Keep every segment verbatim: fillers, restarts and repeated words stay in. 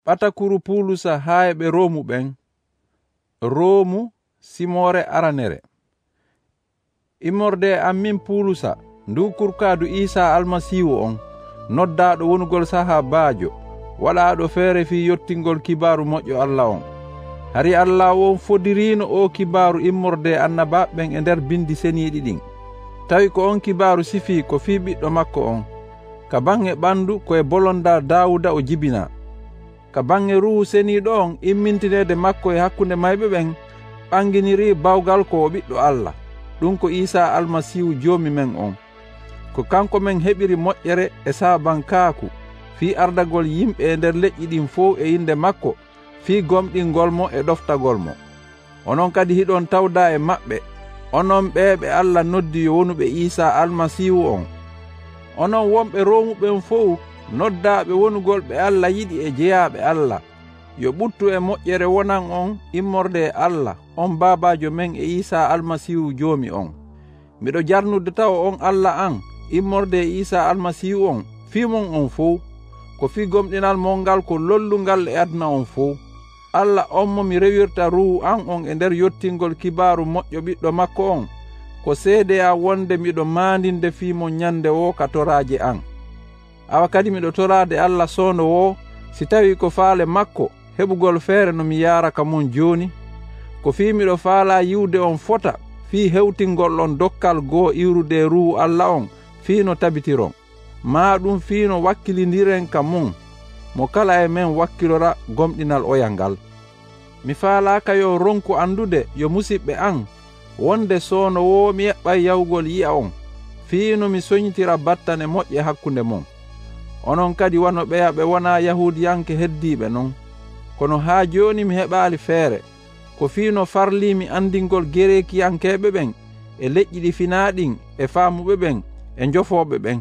ɓatakuru Pulusa haa ɓe Romu ɓen. Romu simore aranere. Immorde am min Pulusa ndu kurkadu Isa almasihu on noddaɗo wonugol saha baajo waɗaɗo feere fi yottingol kibaru moƴƴo Allah on. Hari Allah on fodirino o kibaru immorde annabaɓen e nder bindi seniɗi ɗin. Tawi ko on kibaru sifi ko fi ɓiɗɗo makko on. Ka bange ɓandu koye bolonda Dawuda o jibina. Ka bange ruhu seniɗo on immintinede makko e hakkunde mayɓe ɓen ɓanginiri bawgal ko o ɓiɗɗo Allah. Ɗum ko Isa almasihu joomi men on. Ko kanko men heɓiri moƴƴere e saban kaaku fi ardagol yimɓe e nder leƴƴi ɗin fof e inde makko fi gomɗingol mo e ɗoftagol mo. Onon kadi hiɗon tawda e maɓɓe, onon ɓeɓe Allah noddi yo wonuɓe Isa almasihu on. Onon wonɓe Romuɓen fof noddaɓe wonugol ɓe Allah yiɗi e jeyaɓe Allah, yo ɓuttu e moƴƴere wonan on immorde e Allah on babajo men e Isa almasihu joomi on. Miɗo jarnude taw on Allah an immorde e Isa almasihu on fimon on fof, ko fi gomɗinal mongal ko lollungal e aduna on fof. Allah on mo mi rewirta ruhu an on e nder yottingol kibaru moƴƴo ɓiɗɗo makko on, ko seede a wonde miɗo mandinde fimo ñande wo ka toraje an. Awa kadi miɗo torade Allah sono wo si tawi ko faale makko heɓugol feere no mi yaraka mon joni, ko fi miɗo faala yiwde on fota fi hewtingol on dokkal goo iwrude ruhu Allah on fiino tabitiron, ma ɗum fiino wakkilidiren ka mon mo kala e men wakkilora gomɗinal oyal ngal. Mi faalaka yo ronku andude yo musidɓe an wonde sono wo mi eɓɓay yawgol yi'a on fiino mi soñitira battane moƴƴe hakkunde mon. Onon kadi wano ɓeya ɓe wona yahudiyanke heddiɓe non, kono haa joni mi heɓali feere ko fiino farlimi andingol gerekiyankeɓe ɓen e leƴƴi ɗi finaaɗin e faamuɓe ɓen e jofoɓe ɓen.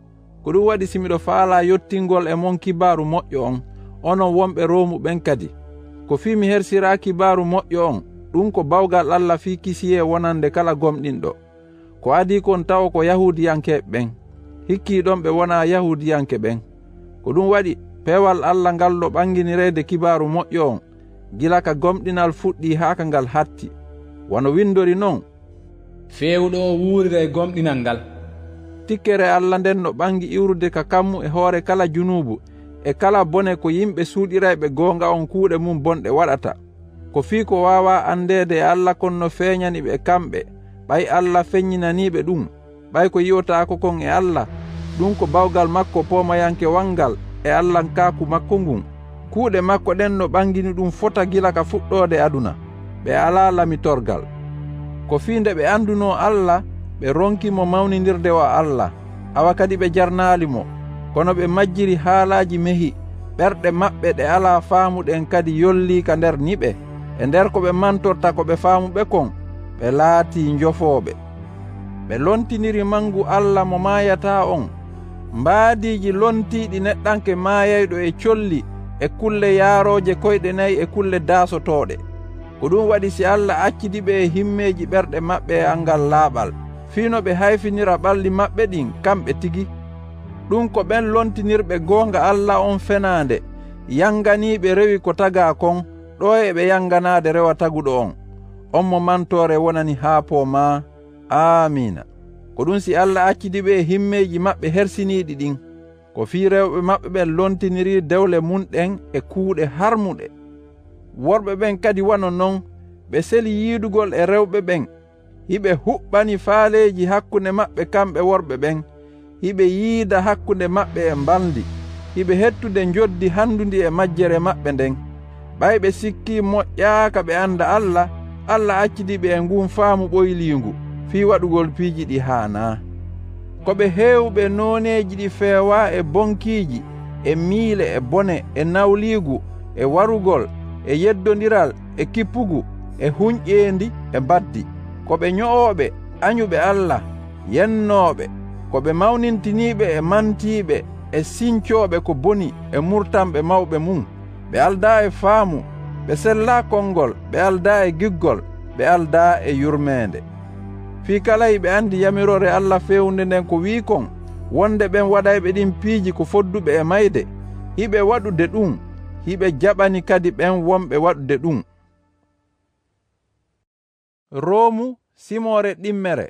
Ko ɗum waɗi simiɗo faala yottingol e mon kibaru moƴƴo on, onon wonɓe Romu ɓen kadi ko fi mi hersira kibaru moƴƴo on, ɗum ko bawgal Allah fi kisiye wonande kala gomɗinɗo. Ko adi kon taw ko yahudiyankeɓe ɓen, hikkiɗon ɓe wona yahudiyanke ɓen. Ko ɗum waɗi pewal Allah ngal ɗo ɓanginirede kibaru moƴƴo on gila ka gomɗinal fuɗɗi haa ka ngal hatti, wano windori non: fewɗo o wuurira e gomɗinal ngal. Tikkere Allah nden no ɓangi iwrude ka kammu e hoore kala junubu e kala bone ko yimɓe suuɗirayɓe goonga on kuuɗe mum bonɗe waɗata. Ko fii ko wawa andede e Allah kon no feeñani ɓe kamɓe, ɓay Allah feññinaniɓe ɗum, ɓay ko yiwotako kon e Allah, ɗum ko bawgal makko pomayanke wangal e Allahnkaku makko ngun. Kuuɗe makko ɗen no ɓangini ɗum fota gila ka fuɗɗode aduna, ɓe ala lamitorgal. Ko fii nde ɓe anduno Allah, ɓe ronkimo mawnindirde o Allah, awa kadi ɓe jarnalimo, kono ɓe majjiri haalaji mehi, ɓerɗe maɓɓe ɗe ala faamuɗen kadi yolli ka nder niɓe, e nder ko ɓe mantorta ko ɓe faamuɓe kon, ɓe laati jofoɓe. Ɓe lontiniri mangu Allah mo maayata on, mbaadiji lontiɗi neɗɗanke maayayɗo e colli e kulle yaaroje koyɗe nayi e kulle daasotoɗe. Ko ɗum waɗi si Allah accidiɓe e himmeji ɓerɗe maɓɓe e angal laaɓal, fiino ɓe hayfinira ɓalli maɓɓe ɗin kamɓe tigi. Ɗum ko ɓen lontinirɓe goonga Allah on fenande, yanganiɓe rewi ko taga kon, ɗo e ɓe yanganade rewa taguɗo on. On mo mantore wonani haa po ma. Amina. Ko ɗum si Allah accidiɓe e himmeji maɓɓe hersiniɗi ɗin, ko fii rewɓe maɓɓe ɓen lontiniri dewle munɗen e kuuɗe harmuɗe. Worɓe ɓen kadi wano non, ɓe seli yiidugol e rewɓe ɓen, hiɓe huɓɓani faaleji hakkunde maɓɓe kamɓe worɓe ɓen, hiɓe yiida hakkunde maɓɓe e mbaldi, hiɓe hettude joddi handudi e majjere maɓɓe nden. Ɓay ɓe sikki moƴƴaaka ɓe anda Allah, Allah accidiɓe e ngun faamu ɓoyliingu fii waɗugol piiji ɗi haana. Ko ɓe heewɓe nooneeji ɗi feewa e bonkiiji e miile e bone e nawliigu e warugol e yeddodiral e kippugu e huñƴeendi e baddi. Ko ɓe ño'ooɓe añuɓe Allah, yennooɓe, ko ɓe mawnintiniiɓe e mantiiɓe e sincooɓe ko boni e murtanɓe mawɓe mum. Ɓe aldaa e faamu, ɓe sellaa konngol, ɓe aldaa e giggol, ɓe aldaa e yurmeende. Fii kala hiɓe anndi yamirore Allah fewnde nden ko wii kon, wonde ɓen waɗayɓe ɗin piiji ko fodduɓe e mayde, hiɓe waɗude ɗum, hiɓe jaɓani kadi ɓen wonɓe waɗude ɗum. Roomu simore ɗimmere.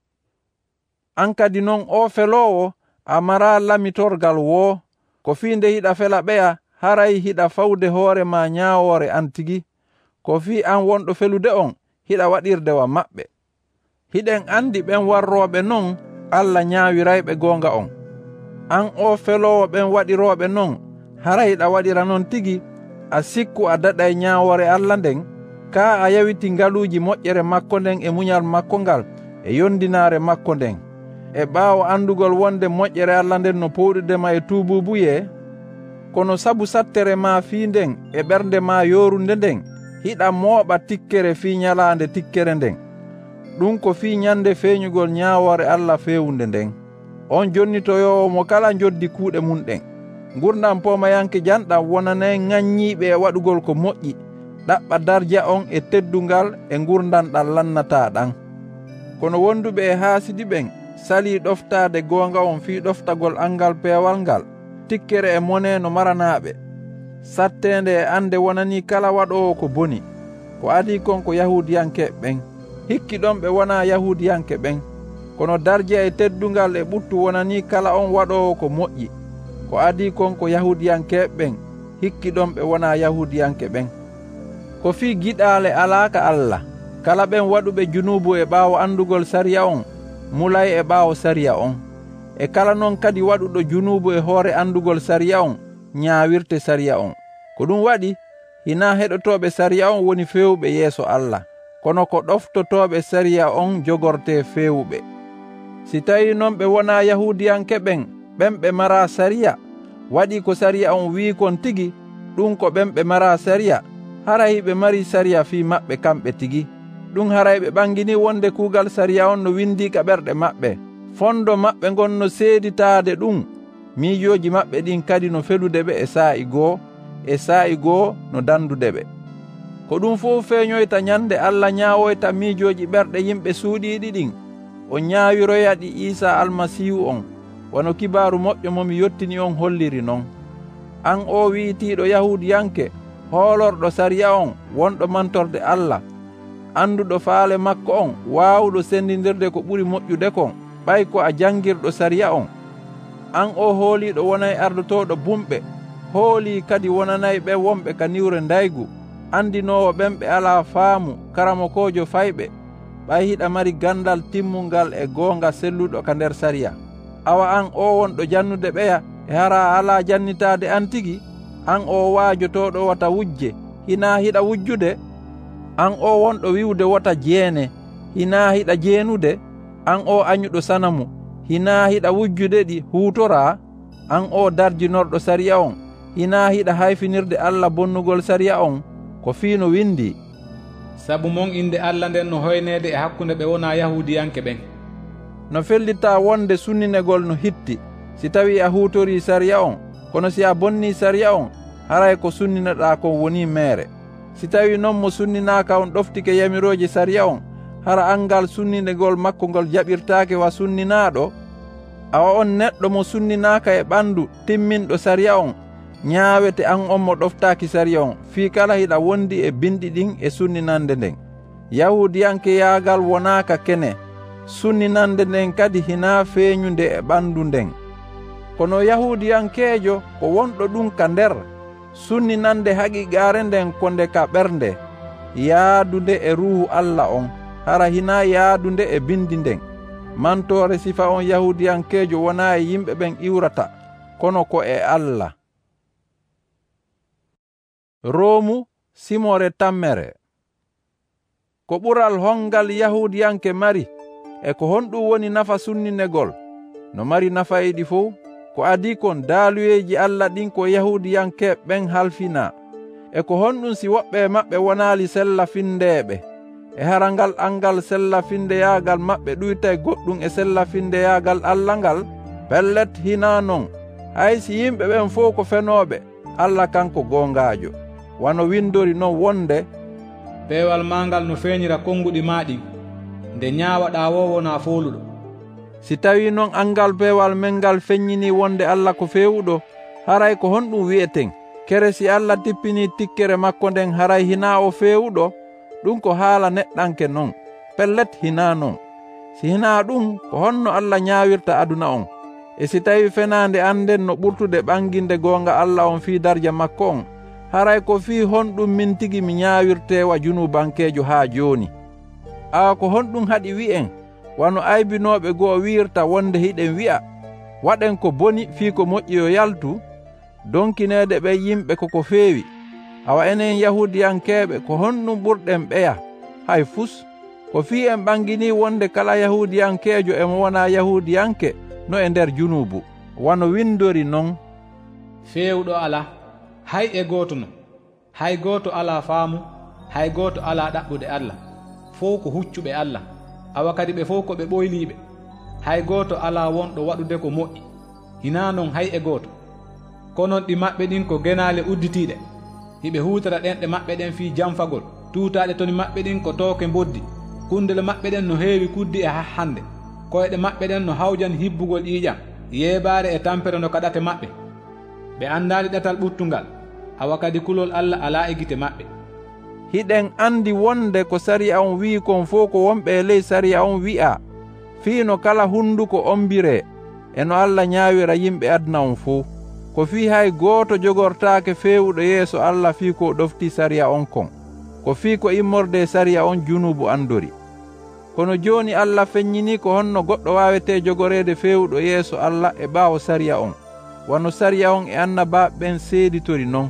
An kadi non o felowo a mara lamitorgal wo, ko fi nde hiɗa fela ɓeya haray hiɗa fawde hoore ma ñaawore an tigi, ko fi an wonɗo felude on hiɗa waɗirdewa maɓɓe. Hiɗen andi ɓen warroɓe non Allah ñaawirayɓe gonga on. An o felowo ɓen waɗiroɓe non hara hiɗa waɗira non tigi, a sikku a daɗay ñaawore Allah nden, ka a yawiti ngaluuji moƴƴere makko nden e muñal makko ngal e yondinaare makko nden, e ɓaawo andugol wonde moƴƴere Allah nden no powɗudema e tuububuye. Kono sabu sattere ma fii nden e ɓernde ma yorunde nden, hiɗa mooɓa tikkere fii ñalaande tikkere nden. Ɗum ko fii ñande feeñugol ñaawore Allah feewunde nden. On jonnitoyowo mo kala joddi kuuɗe mum ɗen. Gurdam pomayanke janɗam wonanay ŋaññiiɓe e waɗugol ko moƴƴi, ɗaɓɓa darja on e teddungal e gurdam ɗam lannata ɗan. Kono wonduɓe e haasidi ɓen sali ɗoftaade goonga on fii ɗoftagol angal peewal ngal, tikkere e mone no maranaɓe. Sattende e ande wonani kala waɗowo ko boni, ko adi kon ko yahudiyanke ɓen. Hikki ɗon ɓe wona yahudiyanke ɓen, kono darja e teddungal e ɓuttu wonani kala on waɗowo ko moƴƴi, ko adi kon ko yahudiyanke ɓen. Hikki ɗon ɓe wona yahudiyanke ɓen. Ko fi giɗaale alaaka Allah, kala ɓen waɗuɓe junubu e ɓaawo andugol sariya on mulay e ɓaawo sariya on, e kala non kadi waɗuɗo junubu e hoore andugol sariya on ñaawirte sariya on. Ko ɗum waɗi hina heɗotoɓe sariya on woni fewɓe yeeso Allah, kono ko ɗoftotoɓe sariya on jogorte fewuɓe. Si tawi non ɓe wona yahudiyanke ɓen, ɓen ɓe mara sariya, waɗi ko sariya on wi kon tigi, ɗum ko ɓen ɓe mara sariya, haray ɓe mari sariya fi maɓɓe kamɓe tigi. Ɗum haray ɓe ɓangini wonde kuugal sariya on no windi ka ɓerɗe maɓɓe. Fondo maɓɓe ngon no seeditaade ɗum, miijoji maɓɓe ɗin kadi no felude ɓe e saa'i goo, e saa'i goo no dandude ɓe. Ko ɗum fof feeñoyta ñande Allah ñaawoyta miijoji ɓerɗe yimɓe suuɗiiɗi ɗin, o ñaawiroya ɗi Iisa almasihu on, wono kibaaru moƴƴo momi yottini on holliri non. An o wi'itiiɗo yahudiyanke, hoolorɗo sariya on, wonɗo mantorde Allah, anduɗo faale makko on, waawuɗo sendindirde ko ɓuri moƴƴude kon, ɓay ko a jangirɗo sariya on. An o hooliɗo wonay ardotoɗo bumɓe, hooli kadi wonanay ɓe wonɓe ka niwre ndaygu, andinowo ɓen ɓe ala faamu, karamokojo fayɓe, ɓay hiɗa mari gandal timmungal e goonga selluɗo ka nder sariya. Awa an o wonɗo jannude ɓeya e hara ala jannitade an tigi, an o waajotoɗo wata wujje, hina hiɗa wujjude. An o wonɗo wiwde wota jeene, hina hiɗa jeenude. An o añuɗo sanamu, hina hiɗa wujjude ɗi huutora. An o darjinorɗo sariya on, hina hiɗa hayfinirde Allah bonnugol sariya on, ko fiino windi. Sabu mon inde Allah nden no hoynede e hakkunde ɓe wona yahudiyanke ɓen. No fellita wonde sunninegol no hitti, si tawi a huutori sariya on, kono si a bonni sariya on, haray ko sunninoɗa kon woni meere. Si tawi non mo sunninaka on ɗoftike yamiroje sariya on, hara angal sunninegol makko ngol jaɓirtaake wa sunninaɗo. Awa on neɗɗo mo sunninaka e ɓandu timminɗo sariya on, ñaawete an on mo ɗoftaaki sariya on, fii kala hiɗa wondi e binɗi ɗin e sunninande nden. Yahudiyanke yaagal wonaka kene, sunninande nden kadi hina feeñude e ɓandu nden. Kono yahudiyankeejo ko wonɗo ɗum ka nder, sunninande haqiqaare nden konde ka ɓernde, yaadude e ruuhu Allah on, hara hina yaadude e bindi nden. Mantore sifa on yahudiyankeejo wona e yimɓe ɓen iwrata, kono ko e Allah. Roomu simore tammere. Ko ɓural hongal yahudiyanke mari, e ko honɗum woni nafa sunninegol, no mari nafa e ɗi fof, ko adi kon daaluyeji Allah ɗin ko yahudiyanke ɓen halfina, e ko honɗum si woɓɓe maɓɓe wonali sella findeɓe, e harangal angal sella findeyagal maɓɓe ɗuytay goɗɗum e sella findeyagal Allah ngal, pellet hina non, hay si yimɓe ɓen fof ko fenoɓe, Allah kanko gongajo. Wano windori non wonde, peewal mangal no feeñira konguɗi maɗin, nde ñaawaɗa wo wona fooluɗo. Si tawi non angal peewal men ngal feññini wonde Allah ko fewuɗo, haray ko honɗum wi'eten, kere si Allah tippini tikkere makko nden haray hina o feewuɗo, ɗum ko haala neɗɗanke non, pellet hina non. Si hina ɗum ko honno Allah ñaawirta aduna on, e si tawi fenande anden no ɓurtude ɓanginde goonga Allah on fii darja makko on, haray ko fii honɗum min tigi mi ñaawirtewa junubankejo haa jooni. Awa ko honɗum haɗi wi'en wano aybinoɓe goo wiirta wonde hiɗen wi'a waɗen ko boni fii ko moƴƴi yo yaltu, donkineede ɓe yimɓe koko feewi. Awa enen yahudiyankeɓe ko honɗum ɓurɗen ɓeya hay fus, ko fii en ɓangini wonde kala yahudiyankejo emo wona yahudiyanke no e nder junubu, wano windori non: feewɗo ala, hay e gooto no, hay gooto ala faamu, hay gooto ala ɗaɓɓude Allah, fof ko huccuɓe Allah, awa kadi ɓe fof ko ɓe ɓoyliɓe, hay gooto ala wonɗo waɗude ko moƴƴi, hina non hay e gooto. Konon ɗi maɓɓe ɗin ko genaale udditiiɗe, hiɓe huutara ɗenɗe maɓɓe ɗen fii jamfagol, tuutaaɗe toni maɓɓe ɗin ko tooke mboddi, kundele maɓɓe ɗen no heewi kuddi e hahhande, koyɗe maɓɓe ɗen no hawjan hibbugol ƴiiƴam, yeebaare e tampere no kaɗate maɓɓe. Ɓe anndaali ɗatal ɓuttungal, awa kadi kulol Allah alaa e gite maɓɓe. Hiɗen andi wonde ko sariya on wi'i kon fof ko wonɓe ley sariya on wi'a, fii no kala hunduko ombire e no Allah ñaawira yimɓe aduna on fof, ko fii hay gooto jogortaake feewuɗo yeeso Allah fii ko ɗofti sariya on kon, ko fii ko immorde sariya on junubu andori. Kono jooni Allah feññini ko honno goɗɗo waawete jogoreede feewuɗo yeeso Allah e ɓaawo sariya on, wano sariya on e annabaaɓe ɓen seeditori non.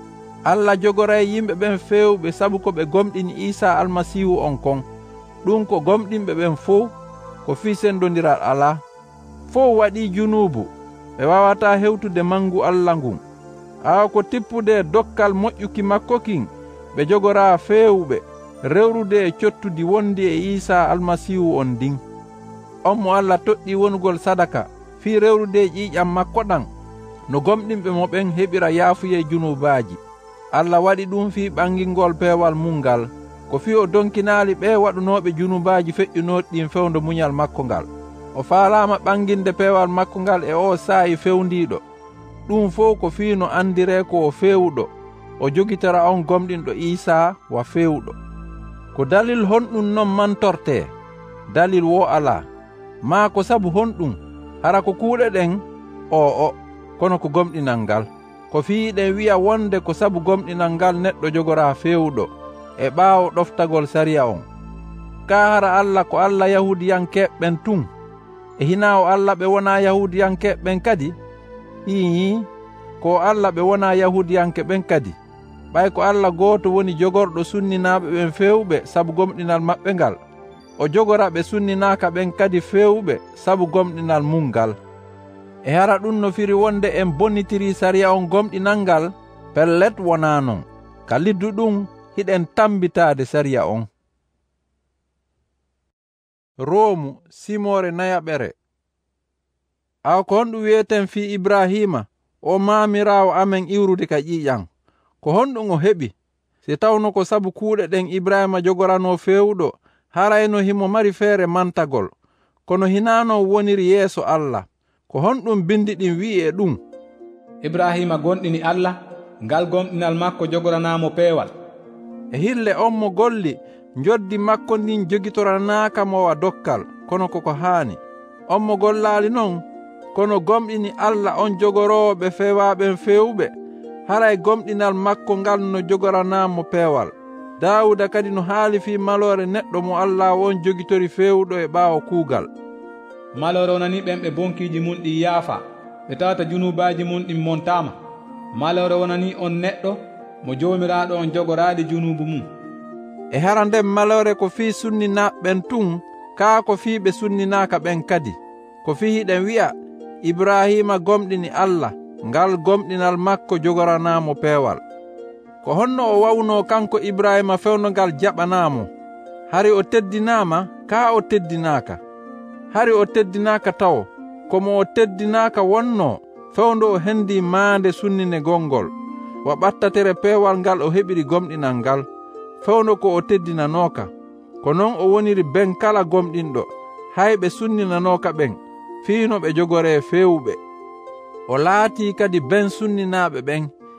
Allah jogoray yimɓe ɓen feewɓe sabu ko ɓe gomɗini Isa almasihu on kon, ɗum ko gomɗinɓe ɓen fof ko fii sendodiral alaa. Fof waɗii junubu, ɓe wawata hewtude mangu Allah ngun. Awa ko tippude dokkal moƴƴuki makko kin ɓe jogora feewɓe rewrude e cottudi wondi e Isa almasihu on ndin. On mo Allah toɗɗi wonugol sadaka fii rewrude ƴiiƴam makko ɗan no gomɗinɓe mo ɓen heɓira yaafuye junubaji. Allah waɗi ɗum fii ɓangingol peewal mum ngal, ko fii o donkinaali ɓe waɗunoɓe junubaji feƴƴunoɗi ɗin fewndo muñal makko ngal. O faalama ɓanginde peewal makko ngal e o saayi fewndiɗo. Ɗum fof ko fii no andire ko o feewuɗo, o jogitara on gomɗinɗo Isa wa feewuɗo. Ko dalil honɗum non mantorte, dalil wo ala, ma ko sabu honɗum, hara ko kuuɗe ɗen o o, kono ko gomɗinal ngal. Ko fii ɗen wi'a wonde ko sabu gomɗinal ngal neɗɗo jogora feewuɗo e ɓaawo ɗoftagol sariya on. Ka hara Allah ko Allah yahudiyankeɓɓen tun, e hina o Allah ɓe wona yahudiyankeɓɓen kadi? Ii, ko Allah ɓe wona yahudiyankeɓen kadi. Ɓay ko Allah gooto woni jogorɗo sunninaɓe ɓen feewɓe sabu gomɗinal maɓɓe ngal, o jogora ɓe sunninaka ɓen kadi feewɓe sabu gomɗinal mum ngal. E hara ɗum no firi wonde en bonnitiri sariya on gomɗinal ngal, pellet wona non, ka liddu ɗum hiɗen tambitade sariya on. Roomu simore nayaɓere. Awa ko honɗum wiyeten fi Ibrahima, o maamirawo amen iwrude ka ƴiiƴam, ko honɗum o heɓi? Si tawno ko sabu kuuɗe ɗen Ibrahima jogorano feewuɗo, harayno himo mari feere mantagol, kono hinano woniri yeeso Allah. Ko honɗum bindi ɗin wi'i e ɗum: Ibrahima gonɗini Allah, ngal gomɗinal makko jogoranamo peewal. E hille on mo golli njoddi makko ndin jogitoranaaka mo wa dokkal, kono koko haani. On mo gollaali non, kono gomɗini Allah on jogoroowo ɓe feewaaɓen feewɓe, haray gomɗinal makko ngal no jogoranamo peewal. Daawuda kadi no haali fii maloore neɗɗo mo Allah on jogitori feewuɗo e ɓaawo kuugal. Maloore wonani ɓen ɓe bonkiiji mum ɗi yaafa, ɓe tawata junubaji mum ɗin montama. Maloore wonani on neɗɗo mo joomiraaɗo on jogoraade junubu mum. E hara nden maloore ko fii sunninaɓɓen tun, kaa ko fii ɓe sunninaaka ɓen kadi. Ko fii hiɗen wi'a Ibrahima gomɗini Allah, ngal gomɗinal makko jogoranamo peewal. Ko honno o wawno kanko Ibrahima fewno ngal jaɓanamo? Hari o teddinama, kaa o teddinaaka. Hari o teddinaaka taw, komo o teddinaaka wonno fewndo o hendi maande sunnine gongol, wa ɓattatere peewal ngal o heɓiri gomɗinal ngal, fewno ko o teddinanoka. Ko non o woniri ben kala gomɗinɗo, hayɓe sunninanoka ɓen, fiino ɓe jogore feewɓe. O laati kadi ben sunninaɓe ɓen,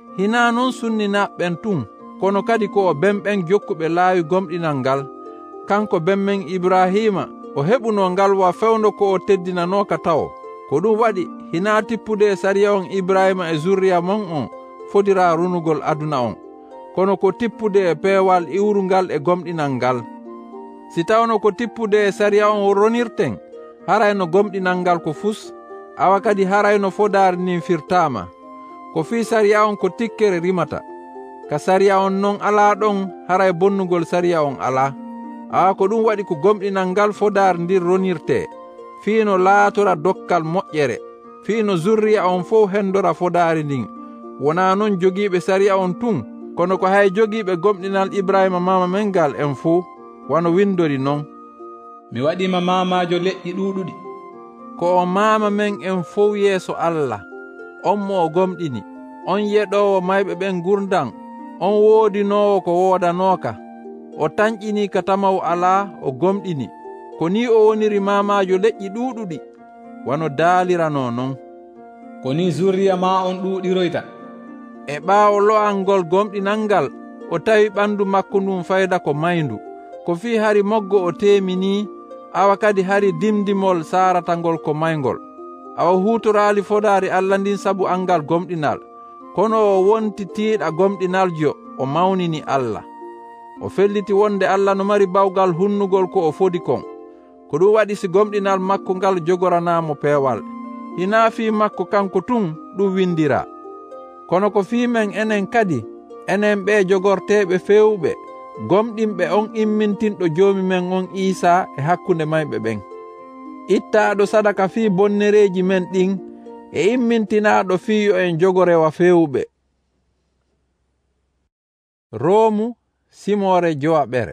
hina non sunninaɓɓen tun kono kadi ko o bemɓen jokkuɓe laawi gomɗinal ngal kanko bemmen Ibrahima o heɓuno ngal wa fewndo ko o teddinanoka tawo ko ɗum waɗi hina tippude e sariya on Ibrahima e zurriya mon on fodira runugol aduna on kono ko tippude e peewal iwrungal e gomɗinal ngal. Si tawno ko tippude e sariya on ronirten harayno gomɗinal ngal ko fus awa kadi harayno fodaari nin firtama ko fi sariya on ko tikkere rimata ka sariya on non ala ɗon haray bonnugol sariya on ala awa ko ɗum waɗi ko gomɗinal ngal fodaari ndir ronirte fiino laatora dokkal moƴƴere fiino zurriya on fof hendora fodaari ndin wona non jogiiɓe sariya on tun kono ko hay jogiiɓe gomɗinal Ibrahima mama men ngal en fuu wano windori non mi waɗima mamajo leƴƴi ɗuɗuɗi ko o mama men en fof yeeso Allah on mo o gomɗini on yeɗowo mayɓe ɓen gurdan on woodinowo ko woodanoka o tañƴini ka tamaw ala o gomɗini ko ni o woniri mamajo leƴƴi ɗuɗuɗi wano daalirano non ko ni zurriya ma on ɗuɗiroyta e ɓaawo lo'alngol gomɗinal ngal o tawi ɓandu makko ndun fayda ko mayndu ko fi hari moggo o temini awa kadi hari dimdimol saratangol ko maygol awa hutorali fodaari Allah ndin sabu angal gomɗinal kono o wonti tiiɗa gomɗinaljo o mawnini Allah o felliti wonde Allah no mari bawgal hunnugol ko o fodi kon ko ɗum waɗi si gomɗinal makko ngal jogoranamo peewal hina fi makko kanko tun ɗum windira kono ko fi men enen kadi enen ɓe jogorteɓe fewɓe gomɗinɓe on immintinɗo joomi men on Isa e hakkunde mayɓe ɓen ittaɗo sadaka fi bonnereji men ɗin e immintinaɗo fiyo en jogorewa fewɓe. Roomu simore jowaɓere.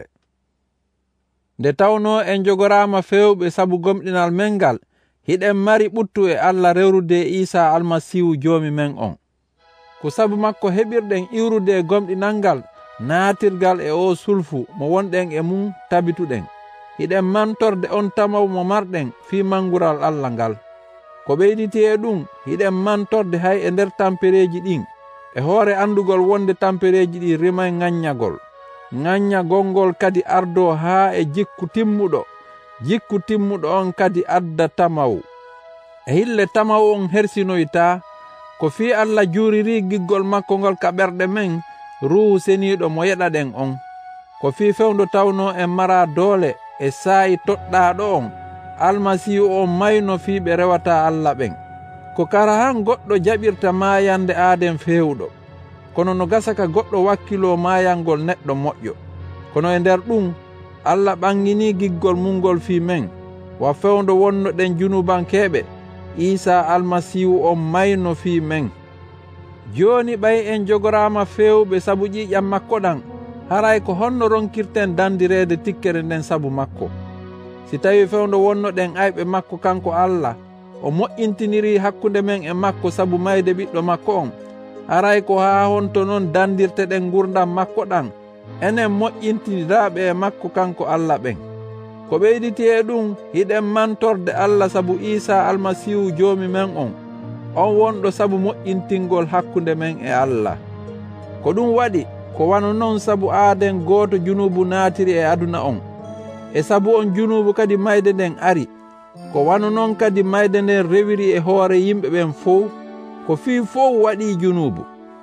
Nde tawno en jogorama fewɓe sabu gomɗinal men ngal hiɗen mari ɓuttu e Allah rewrude Isa almasihu joomi men on ko sabu makko heɓirɗen iwrude e gomɗinal ngal naatirgal e o sulfu mo wonɗen e mum tabituɗen hiɗen mantorde on tamaw mo marɗen fi mangural Allah ngal ko ɓeyditi e ɗum hiɗen mantorde hay e nder tampereji ɗin e hoore andugol wonde tampereji ɗi rimay ŋaññagol ŋaññagol ngol kadi ardo haa e jikku timmuɗo jikku timmuɗo on kadi adda tamaw e hille tamaw on hersinoyta ko fi Allah juuriri giggol makko ngol ka ɓerɗe men ruhu seniiɗo mo yeɗaɗen on ko fi fewndo tawno en mara doole e saayi toɗɗaaɗo on almasihu on mayno fi ɓe rewata Allah ɓen ko kara han goɗɗo jaɓirta maayande aaden fewɗo kono no gasa ka goɗɗo wakkilo maayangol neɗɗo moƴƴo kono e nder ɗum Allah ɓangini giggol mungol fi men wa fewndo wonnoɗen junubankeɓe Isa almasihu on mayno fi men joni ɓay en jogorama fewɓe sabu ƴiƴam makko ɗan haray ko honno ronkirten dandirede tikkere nden sabu makko si tawi fewndo wonnoɗen ayɓe makko kanko Allah o moƴƴintiniri hakkunde men e makko sabu mayde ɓiɗɗo makko on haray ko ha honto noon dandirteɗen gurdam makko ɗan enen moƴƴintiniraɓe e makko kanko Allah ɓen ko ɓeyditi e ɗum hiɗen mantorde Allah sabu Isa almasihu joomi men on on wonɗo sabu moƴƴintingol hakkunde men e Allah ko ɗum waɗi ko wano noon sabu aaden gooto junubu naatiri e aduna on e sabu on junubu kadi mayde nden ari ko wano noon kadi mayde nden rewiri e hoore yimɓe ɓen fof ko fii fof waɗi junubu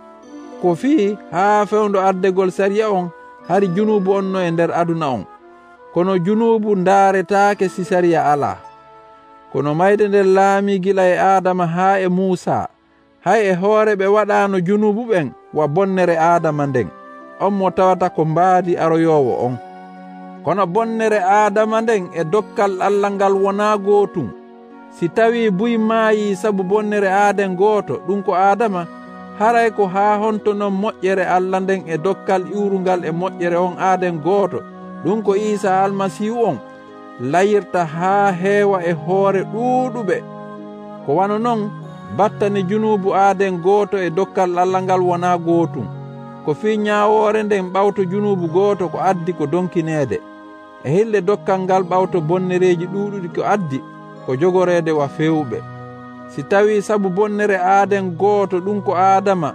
ko fii haa fewndo ardegol sariya on hari junubu on no e nder aduna on kono junubu ndaaretaake si sariya alaa kono mayde nden laami gila e Adama haa e Muusa hay e hoore ɓe waɗaano junubu ɓen wa bonnere Adama nden on mo tawata ko mbaadi aroyowo on kono bonnere Adama nden e dokkal Allah ngal wonaa gootum si tawi buy maayi sabu bonnere aaden gooto ɗum ko Adama haray ko haa honto non moƴƴere Allah nden e dokkal iwrungal e moƴƴere on aaden gooto ɗum ko Isa almasihu on layirta haa heewa e hoore ɗuuɗuɓe ko wano noon battane junubu aaden gooto e dokkal Allah ngal wonaa gootum ko fii ñaawoore nden ɓawto junubu gooto ko addi ko donkineede e hille dokkal ngal ɓawto bonnereeji ɗuuɗuɗi ko addi ko jogoreede wa fewɓe si tawi sabu bonnere aaden gooto ɗum ko Adama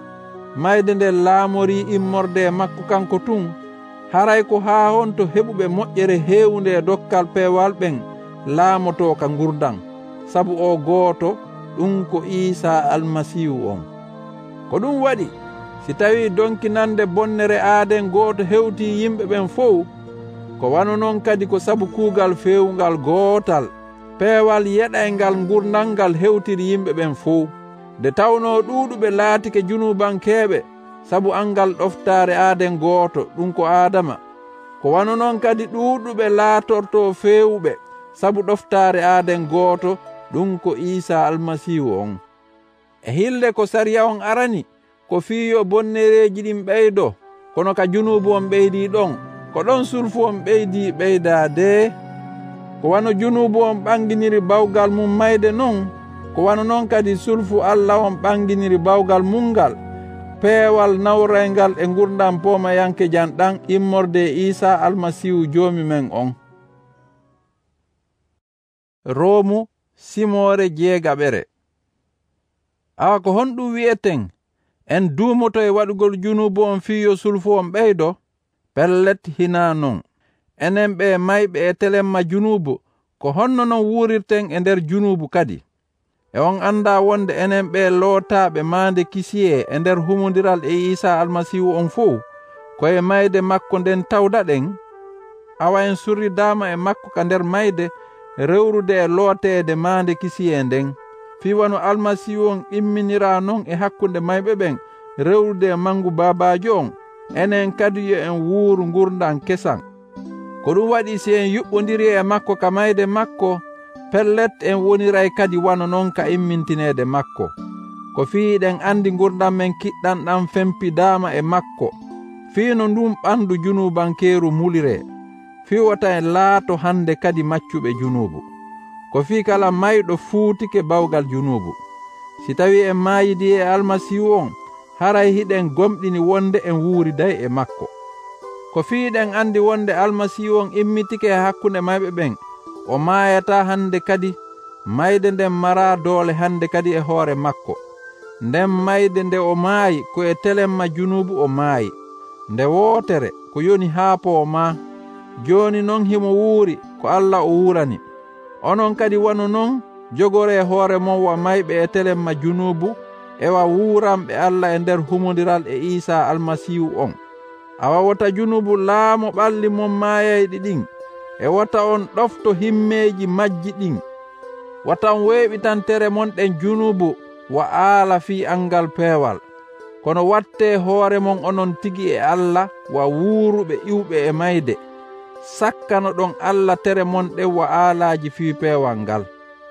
mayde nde laamori immorde e makko kanko tun, haray ko haa hon to heɓuɓe moƴƴere heewunde e dokkal peewal ɓen laamoto ka gurdan, sabu o gooto ɗum ko Isa almasihu on. Ko ɗum waɗi si tawi donkinande bonnere aaden gooto hewti yimɓe ɓen fof, ko wano noon kadi ko sabu kuugal feewungal gootal peewal yeɗaygal gurdanngal hewtiri yimɓe ɓen fof, nde tawno ɗuuɗuɓe laatike junubankeeɓe sabu angal ɗoftaare aaden gooto ɗum ko Adama, ko wano noon kadi ɗuuɗuɓe laatorto feewuɓe sabu ɗoftaare aaden gooto ɗum ko Isa almasihu on. E hilde ko sariya on arani ko fiyo bonnereeji ɗin ɓeydo, kono ka junubu on ɓeydi ɗon, ko ɗon sulfu on ɓeydi ɓeydaade. Ko wano junubu on ɓanginiri bawgal mum mayde non, ko wano noon kadi sulfu Allah on ɓanginiri bawgal mungal peewal nawraygal e gurdam pomayanke janɗan immorde Isa almasihu joomi men on. Roomu simore jeegaɓere. Awa ko honɗum wi'eten en duumoto e waɗugol junubu on fiyo sulfu on ɓeydo? Pellet hina non. Enen ɓe mayɓe e telemma junubu ko honno non wurirten e nder junubu kadi. E on anda wonde enen ɓe lootaɓe maande kisiye e nder humondiral e Isa almasihu on fof, koye mayde makko nden tawdaɗen. Awa en surridama e makko ka nder mayde rewrude e looteede maande kisiye nden, fi wano almasihu on imminira non e hakkunde mayɓe ɓen rewrude e mangu babajo on, enen kadi yo en wuuru gurdan kesan. Ko ɗum waɗi si en yuɓɓodiri e makko ka mayde makko, pellet en woniray kadi wano non ka immintinede makko. Ko fiiɗen andi gurdam men kiɗɗanɗam fempidama e makko, fiino ndum ɓandu junubankeeru mulire, fiwata en laato hande kadi maccuɓe junubu. Ko fi kala mayɗo fuutike bawgal junubu. Si tawi en maayidi e almasihu on, haray hiɗen gomɗini wonde en wuuriday e makko. Ko fiiɗen andi wonde almasihu on immitike e hakkunde mayɓe ɓen, o maayata hande kadi, mayde nden mara doole hande kadi e hoore makko. Nden mayde nde o maayi ko e telemma junubu o maayi, nde wootere ko yoni haapo o ma. Joni non himo wuuri ko Allah o wurani. Onon kadi wano non jogore hoore mon wa mayɓe e telemma junubu ewa wuuramɓe Allah e nder humondiral e Isa almasihu on. Awa wota junubu laamo ɓalli mon maayayɗi ɗin, e wata on ɗofto himmeji majji ɗin. Wata on weeɓitantere mon ɗen junubu wa aala fi angal peewal, kono watte hoore mon onon tigi e Allah wa wuuruɓe iwɓe e mayde. Sakkano ɗon Allah tere mon ɗen wa aalaji fi peewal ngal.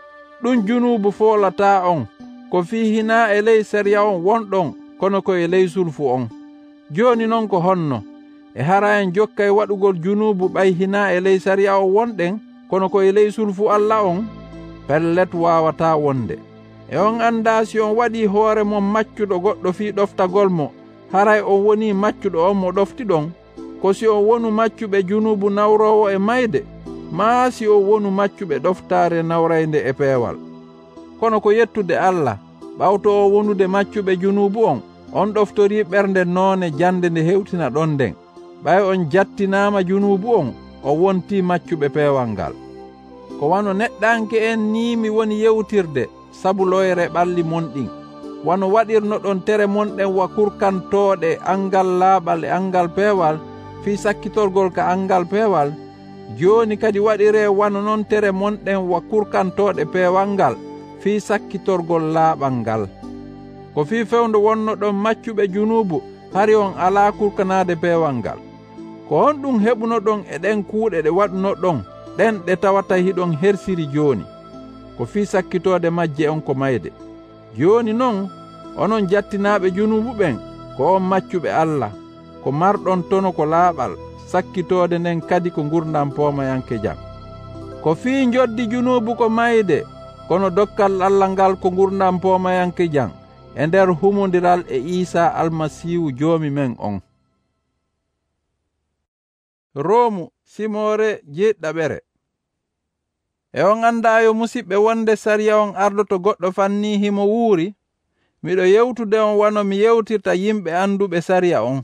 Ɗum junubu foolata on, ko fi hina e ley sariya on wonɗon, kono ko e ley sulfu on. Joni non ko honno, e hara en jokkay waɗugol junubu ɓay hina e ley sariya o wonɗen, kono ko e ley sulfu Allah on? Pellet wawata wonde. E on anda si on waɗi hoore mon maccuɗo goɗɗo fi ɗoftagol mo, haray on woni maccuɗo on mo ɗofti ɗon. Ko si on wonu maccuɓe junubu nawrowo e mayde, maa si on wonu maccuɓe ɗoftaare nawrayde e peewal. Kono ko yettude Allah, ɓawto o wonude maccuɓe junubu on, on ɗoftori ɓernde noone jande nde hewtina ɗon nden. Ɓay on jattinama junubu on, o wonti maccuɓe peewal ngal. Ko wano neɗɗanke en ni mi woni yewtirde sabu loyre ɓalli mon ɗin. Wano waɗirno ɗon tere mon ɗen wa kurkantoɗe angal laaɓal e angal peewal fi sakkitorgol ka angal peewal, joni kadi waɗire wano non tere mon ɗen wa kurkantoɗe peewal ngal fi sakkitorgol laaɓal ngal. Ko fi fewndo wonno ɗon maccuɓe junubu hari on ala kurkanade peewal ngal. Ko on ɗum heɓuno ɗon e ɗen kuuɗe ɗe waɗuno ɗon, ɗen ɗe tawata hiɗon hersiri joni. Ko fi sakkitode majje on ko mayde. Joni non onon jattinaɓe junubu ɓen ko on maccuɓe Allah, ko marɗon tono ko laaɓal, sakkitode nden kadi ko gurdam pomayanke jam. Ko fi joddi junubu ko mayde, kono dokkal Allah ngal ko gurdam pomayanke jam e nder humondiral e Isa almasihu joomi men on. Roomu simore jeɗɗaɓere. E on anda yo musidɓe wonde sariya on ardoto goɗɗo fanni himo wuuri, miɗo yewtude on wano mi yewtirta yimɓe anduɓe sariya on.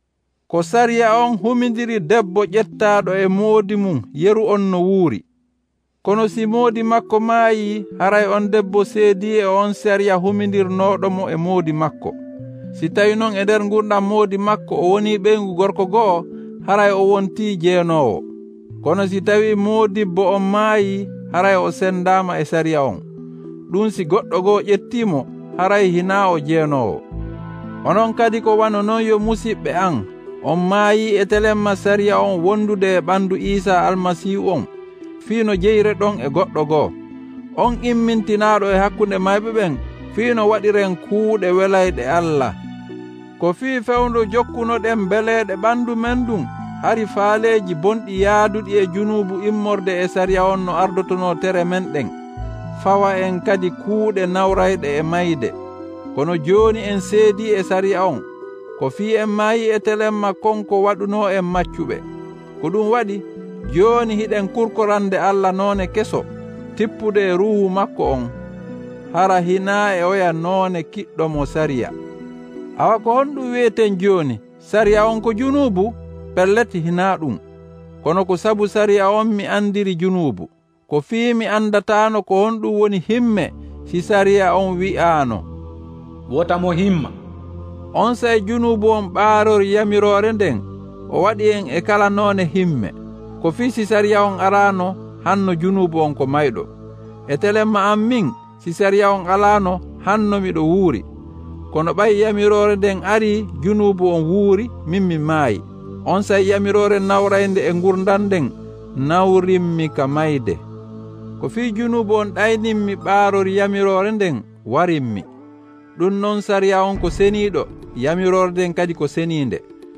Ko sariya on humidiri debbo ƴettaɗo e moodi mum yeru on no wuuri. Kono si moodi makko maayi, haray on debbo seedi e on sariya humidirnoɗo mo e moodi makko. Si tawi noon e nder gurdam moodi makko o woni ɓeygu gorko go'o, haray o wonti jeenowo. Kono si tawi moodibbo on maayi, haray o sendama e sariya on. Ɗum si goɗɗo goo ƴettimo, haray hina o jeenowo. Onon kadi ko wano non yo musidɓe an, on maayi e telemma sariya on wondude e ɓandu Isa almasihu on, fiino jeyre ɗon e goɗɗo goo. On immintinaɗo e hakkunde mayɓe ɓen, fiino waɗiren kuuɗe welayɗe Allah. Ko fii fewndu jokkunoɗen beleɗe ɓandu men ɗum, hari faaleji bonɗi yaaduɗi e junubu immorde e sariya on no ardotono tere men ɗen, fawa en kadi kuuɗe nawrayɗe e mayde. Kono joni en seedi e sariya on, ko fii en maayi e telemma konko waɗuno en maccuɓe. Ko ɗum waɗi, joni hiɗen kurkorande Allah noone keso, tippude e ruhu makko on, hara hina e oya noone kiɗɗomo sariya. Awa ko honɗum wiyeten joni, sariya on ko junubu? Pellet hina ɗum. Kono ko sabu sariya on mi andiri junubu. Ko fii mi andatano ko honɗum woni himme si sariya on wi'ano wotamo himma. On say junubu on ɓaaror yamirore nden o waɗi en e kala noone himme. Ko fii si sariya on arano, hanno junubu on ko mayɗo. E telemma am min, si sariya on alano, hanno miɗo wuuri. Kono ɓay yamirore nden ari, junubu on wuuri, min mi maayi. On say yamirore nawrayde e gurdan nden nawrimmi ka mayde. Ko fii junubu on ɗayninmi ɓaaror yamirore nden warimmi. Ɗum noon sariya on ko seniiɗo, yamirore nden kadi ko seninde,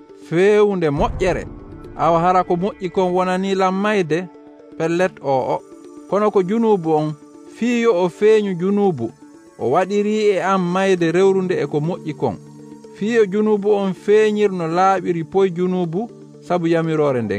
fewnde moƴƴere. Awa hara ko moƴƴi kon wonani lammayde, pellet o o. Kono ko junubu on, fiyo o feeñu junubu, o waɗiri e am mayde rewrude e ko moƴƴi kon. Fiyo junubu on feeñir no laaɓiri poy junubu sabu yamirore nden.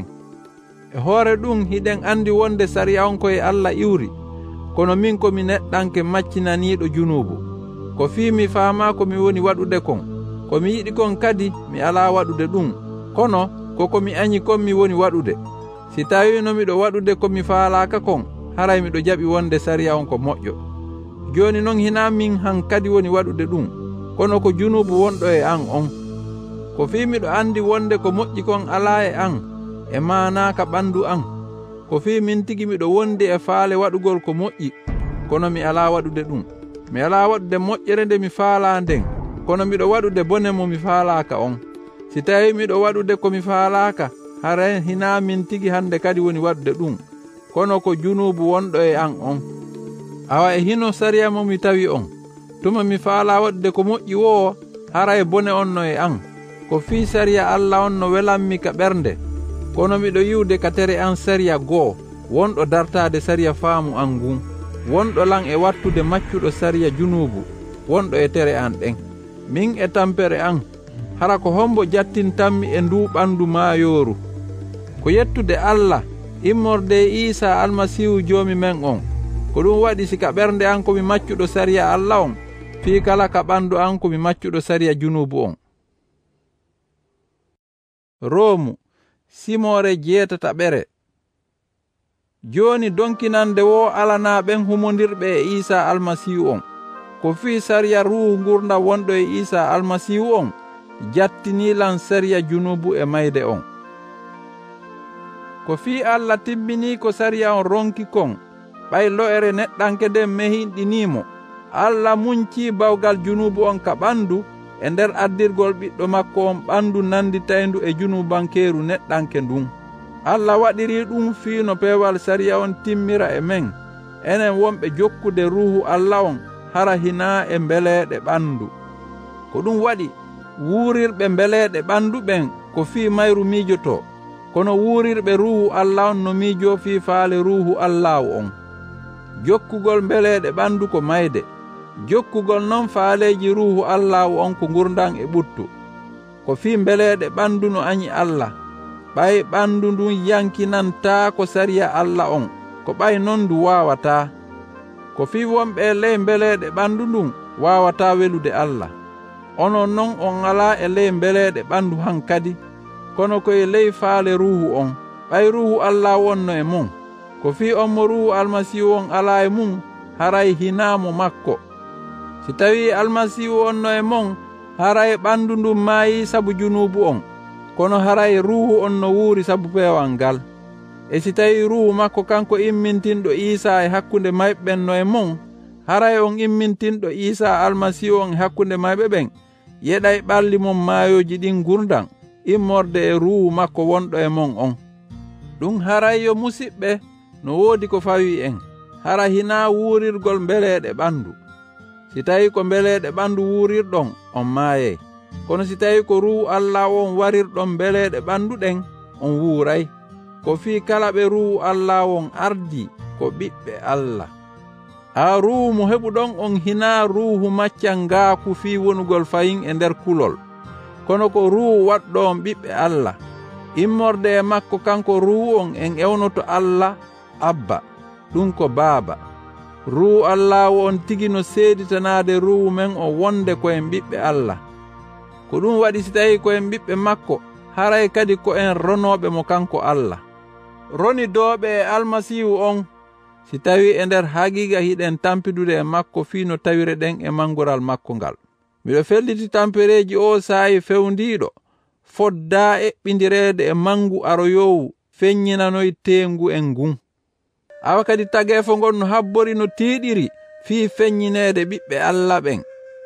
E hoore ɗum hiɗen andi wonde sariya on koye Allah iwri, kono min komi neɗɗanke maccinaniiɗo junubu. Ko fii mi faama ko mi woni waɗude kon, ko mi yiɗi kon kadi mi alaa waɗude ɗum, kono koko mi añi kon mi woni waɗude. Si tawi no miɗo waɗude ko mi faalaaka kon, haray miɗo jaɓi wonde sariya on ko moƴƴo. Joni noon hina min han kadi woni waɗude ɗum, kono ko junubu wonɗo e an on. Ko fii miɗo andi wonde ko moƴƴi kon alaa e an, e maanaaka ɓandu an. Ko fii min tigi miɗo wondi e faale waɗugol ko moƴƴi, kono mi alaa waɗude ɗum. Mi alaa waɗude moƴƴere nde mi faalaa nden, kono miɗo waɗude bone mo mi faalaaka on. Si tawi miɗo waɗude ko mi faalaaka, haray hina min tigi hande kadi woni waɗude ɗum, kono ko junubu wonɗo e an on. Awa e hino sariya mo mi tawi on, tuma mi faala waɗude ko moƴƴi wo, haray bone on no e an. Ko fii sariya Allah on no welanmi ka ɓernde, kono miɗo yiwde ka tere an sariya goo, wonɗo dartade sariya faamu an ngun, wonɗo lan e wattude maccuɗo sariya junubu, wonɗo e tere an ɗen. Min e tampere an, hara ko hombo jattintanmi e ndu ɓandu maayoru. Ko yettude Allah, immorde Isa almasihu joomi men on. Ko ɗum waɗi sika ɓernde an komi maccuɗo sariya Allah on, fii kala ka ɓandu an komi maccuɗo sariya junubu on. Roomu simore jeetataɓere. Joni donkinande wo alanaɓen humondirɓe e Isa almasihu on, ko fii sariya ruhu gurda wonɗo e Isa almasihu on, jattinilan sariya junubu e mayde on. Ko fii Allah timmini ko sariya on ronki kon, ɓay lo'ere neɗɗanke nden mehinɗinimo, Allah munci bawgal junubu on ka ɓandu e nder addirgol ɓiɗɗo makko on ɓandu nanditayndu e junubankeeru neɗɗanke ndun. Allah waɗiri ɗum fiino peewal sariya on timmira e men, enen wonɓe jokkude ruhu Allah on hara hina e mbeleeɗe ɓandu. Ko ɗum waɗi wuurirɓe mbeleeɗe ɓandu ɓen ko fii mayru miijoto, kono wuurirɓe ruhu Allah on no miijo fii faale ruhu Allahu on. Jokkugol mbeleeɗe ɓandu ko mayde, jokkugol non faaleji ruhu Allahu on ko gurdan e ɓuttu. Ko fii mbeleeɗe ɓandu no añi Allah, ɓay ɓandu ndun yankinanta ko sariya Allah on, ko ɓay non ndu wawata. Ko fii wonɓe ley mbeleeɗe ɓandu ndun, wawata welude Allah. Onon non on ala e ley mbeleɗe ɓandu han kadi, kono koye ley faale ruhu on. Ɓay ruhu Allah wonno e mum. Ko fi on mo ruhu almasihu on ala e mum, haray hinamo makko. Si tawi almasihu onno e mon, haray ɓandu ndum maayi sabu junubu on, kono haray ruhu on no wuuri sabu peewal ngal. E si tawi ruhu makko kanko immintinɗo Isa e hakkunde mayɓeɓen no e mon, haray on immintinɗo Isa almasihu on e hakkunde mayɓe ɓen, yeɗay ɓalli mon maayoji ɗin gurdan, immorde e ruhu makko wonɗo e mon on. Ɗum haray yo musidɓe, no woodi ko fawi en, hara hina wuurirgol mbeleɗe ɓandu. Si tawi ko mbeleɗe ɓandu wuurirɗon, on maayey. Kono si tawi ko ruhu Allah on warirɗon mbeleɗe ɓanduɗen, on wuuray. Ko fi kala ɓe ruhu Allah on ardi ko ɓiɓɓe Allah. Ha ruhu mo heɓuɗon on hina ruhu maccan ngaaku fi wonugol fayin e nder kulol, kono ko ruhu waɗɗo on ɓiɓɓe Allah. Immorde e makko kanko ruhu on en ewnoto Allah Abba, ɗum ko Baaba. Ruhu Allah on tigi no seeditanade ruhu men o wonde koyen ɓiɓɓe Allah. Ko ɗum waɗi si tawi koyen ɓiɓɓe makko, haray kadi ko en ronoɓe mo kanko Allah. Roni dooɓe e almasihu on, si tawi e nder haqiqa hiɗen tampidude e makko fino tawire ɗen e mangural makko ngal. Miɗo felliti tampereji o saayi fewndiɗo, fodda eɓɓindirede e mangu aroyowu feññinanoy tengu en ngun. Awa kadi tageefo ngon no habbori no tiiɗiri fii feññineede ɓiɓɓe Allah ɓen.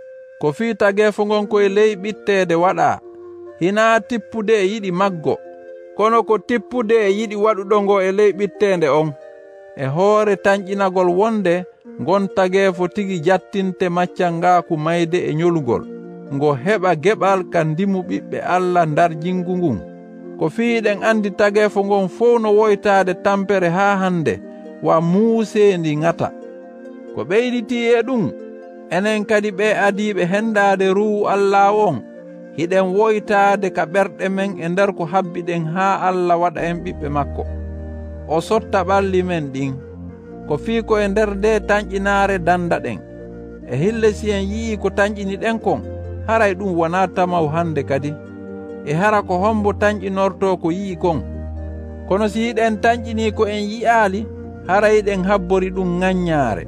Ko fii tageefo ngon koye ley ɓitteede waɗa, hina tippude e yiɗi maggo, kono ko tippude e yiɗi waɗuɗo ngo e ley ɓitteende on. E hoore tañƴinagol wonde ngon tageefo tigi jattinte maccal ngaaku mayde e ñolugol, ngo heɓa geɓal ka ndimu ɓiɓɓe Allah ndar jingu ngun. Ko fiiɗen andi tageefo ngon fof no woytaade tampere haa hande, wa muuseendi ŋata. Ko ɓeyditi e ɗum, enen kadi ɓe adiiɓe hendaade ruhu Allah on, hiɗen woytaade ka ɓerɗe men e nder ko habbiɗen haa Allah waɗa en ɓiɓɓe makko. O sotta ɓalli men ɗin, ko fii ko e nder nde tañƴinaare danda ɗen. E hille si en yii ko tañƴini ɗen kon, haray ɗum wona tamaw hande kadi. E hara ko hombo tañƴinorto ko yii kon. Kono si yiɗen tañƴini ko en yi'aali, haray ɗen habbori ɗum ŋaññaare.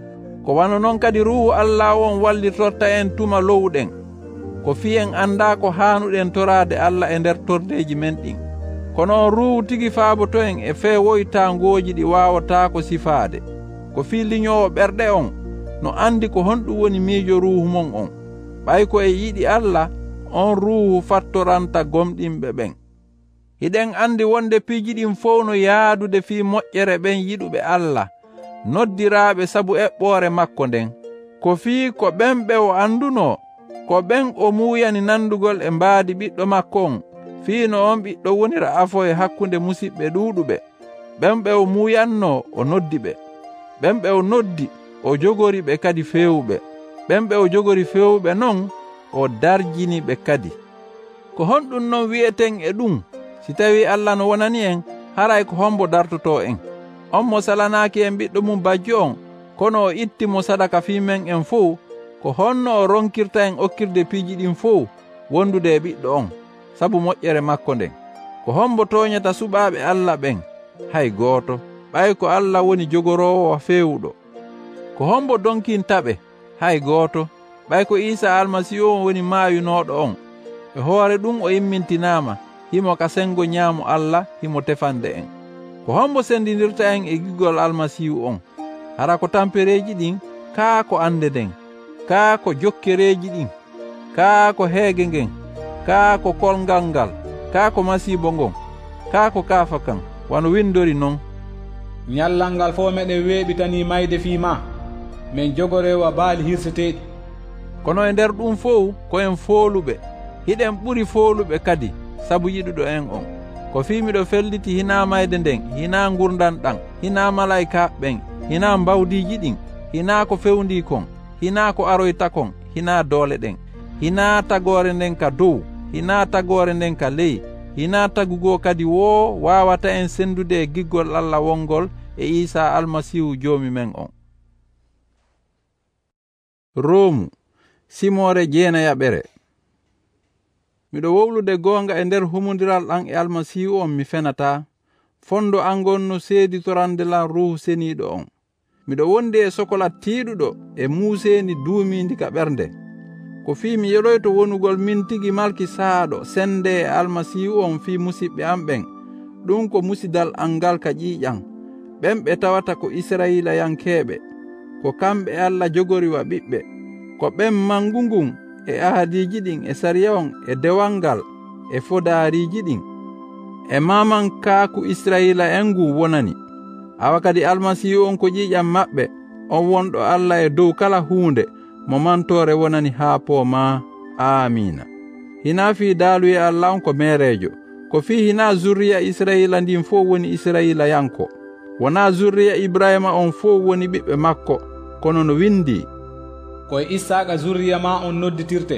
Ko wano noon kadi ruhu Allah on wallitorta en tuma lowɗen, ko fi en anda ko haanuɗen torade Allah e nder tordeji men ɗin. Kono ruhu tigi faaboto en e feewoytangoji ɗi wawata ko sifaade. Ko fi liñowo ɓerɗe on no andi ko honɗum woni miijo ruhu mon on. ɓay ko e yiɗi Allah, on ruhu fattoranta gomɗinɓe ɓen. Hiɗen andi wonde piiji ɗin fof no yaadude fi moƴƴere ɓen yiɗuɓe Allah, noddiraɓe sabu eɓɓore makko nden. Ko fii ko ɓen ɓe o anduno, ko ɓen o muuyani nandugol e mbaadi ɓiɗɗo makko on, fiino on ɓiɗɗo wonira afo e hakkunde musidɓe ɗuuɗuɓe. Ɓen ɓe o muuyanno o noddi ɓe. Ɓen ɓe o noddi o jogori ɓe kadi fewuɓe. Ɓen ɓe o jogori fewuɓe non o darjini ɓe kadi. Ko honɗum non wi'eten e ɗum, si tawi Allah no wonani en, haray ko hombo dartoto en. On mo salanaki en ɓiɗɗo mum bajjo on, kono o itti mo sadaka fi men en fof, ko honno o ronkirta en okkirde piiji ɗin fof wondude e ɓiɗɗo on, sabu moƴƴere makko nden. Ko hombo toñata suɓaɓe Allah ɓen, hay gooto, ɓay ko Allah woni jogorowo fewuɗo. Ko hombo donkintaɓe, hay gooto, ɓay ko Isa almasihu on woni maayunoɗo on. E hoore ɗum o immintinama, himo ka sengo ñaamu Allah, himo tefande en. Ko hombo sendinirta en e giggol almasihu on. Hara ko tampereji ɗin, kaa ko ande nden, kaa ko jokkereji ɗin, kaa ko heege ngen, kaa ko kolngal ngal, kaa ko masibo ngon, kaa ko kaafa kan, wano windori non. Ñallal ngal fof meɗen weeɓitani mayde fii ma, min jogorewa baali hirseteɗi. Kono e nder ɗum fof ko en fooluɓe, hiɗen ɓuri fooluɓe kadi, sabu yiɗuɗo en on. Ko fii miɗo felliti hina mayde nden, hina gurdan ɗan, hina malayka ɓen, hina mbawdiji ɗin, hina ko fewndi kon, hina ko aroyta kon, hina doole ɗen, hina tagore nden ka dow, hina tagore nden ka ley, hina tagugo kadi wo wawata en sendude e giggol Allah wongol e Isa almasihu joomi men on. Roomu simore jeenayaɓere. Miɗo wowlude goonga e nder humondiral ɗan e almasihu on mi fenata fondo angon no seeditorande lan ruhu seniiɗo on. Miɗo wondi e sokolat tiiɗuɗo e muuseeni duumindi ka ɓernde ko fii mi yeloyto wonugol min tigi malki saaɗo sende e almasihu on fii musidɓe am ɓen. Ɗum ko musidal angal ka ƴiiƴan ɓen ɓe tawata ko israilayankeɓe ko kamɓe Allah jogoriwa ɓiɓɓe ko ɓen mangungun e ahadiji ɗin e sariya on e dewalngal e fodariji ɗin e maman kaaku israila en ngu wonani. Awa kadi almasihu on ko ƴiiƴam maɓɓe on wonɗo Allah e dow kala huunde mo mantore wonani haa pooma. Amina. Hina fi daalu e Allah on ko merejo ko fi hina zurriya israila ndin fof woni israila yanko wona zurriya ibrahima on fof woni ɓiɓɓe makko kono no windi koye issaqa zurriya ma on nodditirte.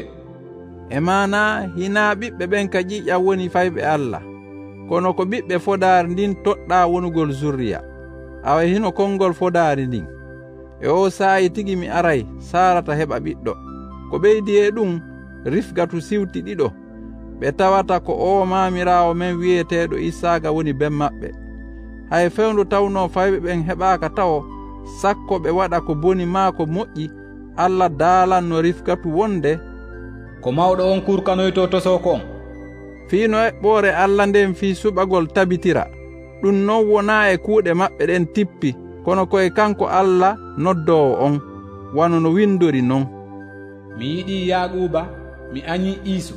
E mana hina ɓiɓɓe ɓen ka ƴiiƴam woni fayɓe Allah kono ko ɓiɓɓe fodari ndin toɗɗa wonugol zurriya. Awa hino konngol fodari ndin e o saayi tigi mi aray sarata heɓa ɓiɗɗo ko ɓeydi e ɗum rifgatu siwti ɗiɗo ɓe tawata ko o mamirawo men wiyeteɗo issaqa woni ben maɓɓe. Hay fewndu tawno fayɓe ɓen heɓaka tawo sakko ɓe waɗa ko boni maako moƴƴi Allah daalanno rifgatu wonde ko mawɗo on kurkanoyto tosoko on fiino eɓɓore Allah nden fi suɓagol tabitira. Ɗum non wona e kuuɗe maɓɓe ɗen tippi kono koye kanko Allah noddowo on wano no windori non. Mi yiɗi Yaquba mi añi Isu.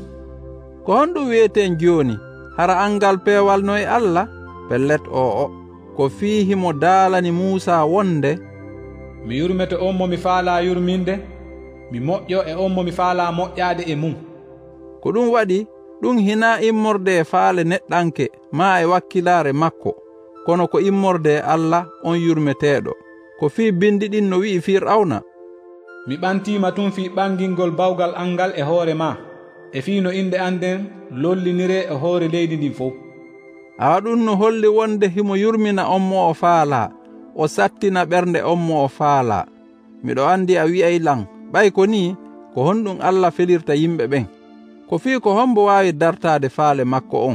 Ko honɗum wiyeten joni hara angal peewalno e Allah pellet o o ko fiihi mo daalani Muusa wonde mi yurmete on mo mi faala yurminde mi moƴƴo e on mo mi faala moƴƴaade e mum. Ko ɗum waɗi ɗum hina immorde e faale neɗɗanke ma e wakkilare makko kono ko immorde e Allah on yurmeteɗo ko fii bindi ɗin no wi'i Firawna mi ɓantima tun fii ɓangingol bawgal angal e hoore ma e fii no inde anden lollinire e hoore leydi ndin fof. Awa ɗum no holli wonde himo yurmina on mo o faala o sattina ɓernde on mo o faala. Miɗo andi a wi'ay lan ɓay ko ni ko honɗum Allah felirta yimɓe ɓen ko fii ko hombo wawi dartade faale makko on.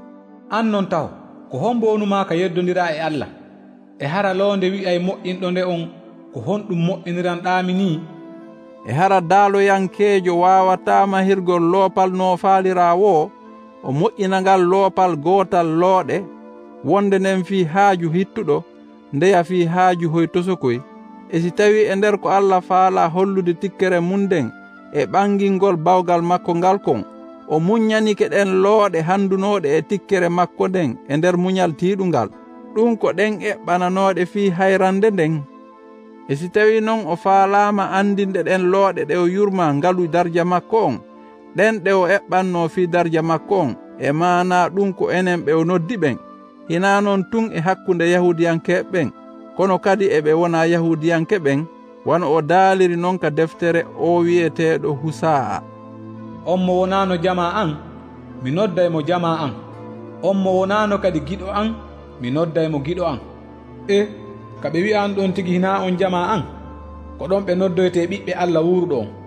An non taw ko hombo wonuma ka yeddodira e Allah e hara londe wi'ay moƴƴinɗo nde on ko honɗum moƴƴiniranɗami ni. E hara daaloyankeejo wawata mahirgol loopal no faalirawo o moƴƴina ngal loopal gootal looɗe wonde nden fi haaju hittuɗo ndeya fi haaju hoy tosokoy e si tawi e nder ko Allah faala hollude tikkere mum nden e ɓangingol bawgal makko ngal kon o muññanike ɗen looɗe handunoɗe e tikkere makko nden e nder muñal tiiɗungal ɗum ko ɗen eɓɓananoɗe fi hayrande nden. E si tawi noon o faalama andinde ɗen looɗe ɗe o yurma ngalu darja makko on ɗen ɗe o eɓɓanno fi darja makko on e mana ɗum ko enen ɓe o noddi ɓen hina noon tun e hakkunde yahudiyankeɓe ɓen kono kadi eɓe wona yahudiyanke ɓen wano o daaliri noon ka deftere o wiyeteɗo Husaa. On mo wonano jama an mi nodday mo jama an on mo wonano kadi giɗo an mi nodday mo giɗo an. E ka ɓe wi'an ɗon tigi hina on jama an ko ɗon ɓe noddoyte ɓiɓɓe Allah wuurɗo on.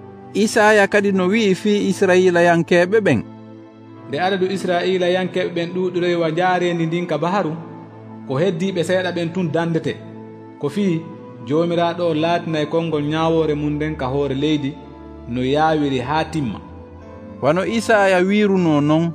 Isaya kadi no wi'i fi israilayankeɓe ɓen nde adadu israilayankeɓe ɓen ɗuɗiroywa jaarendi ndin ka baharu ko heddiɓe seeɗa ɓen tun dandete ko fii jomiraɗo o laatinay konngol ñawore mum nden ka hoore leydi no yaawiri haa timma. Wano Isaya wiruno non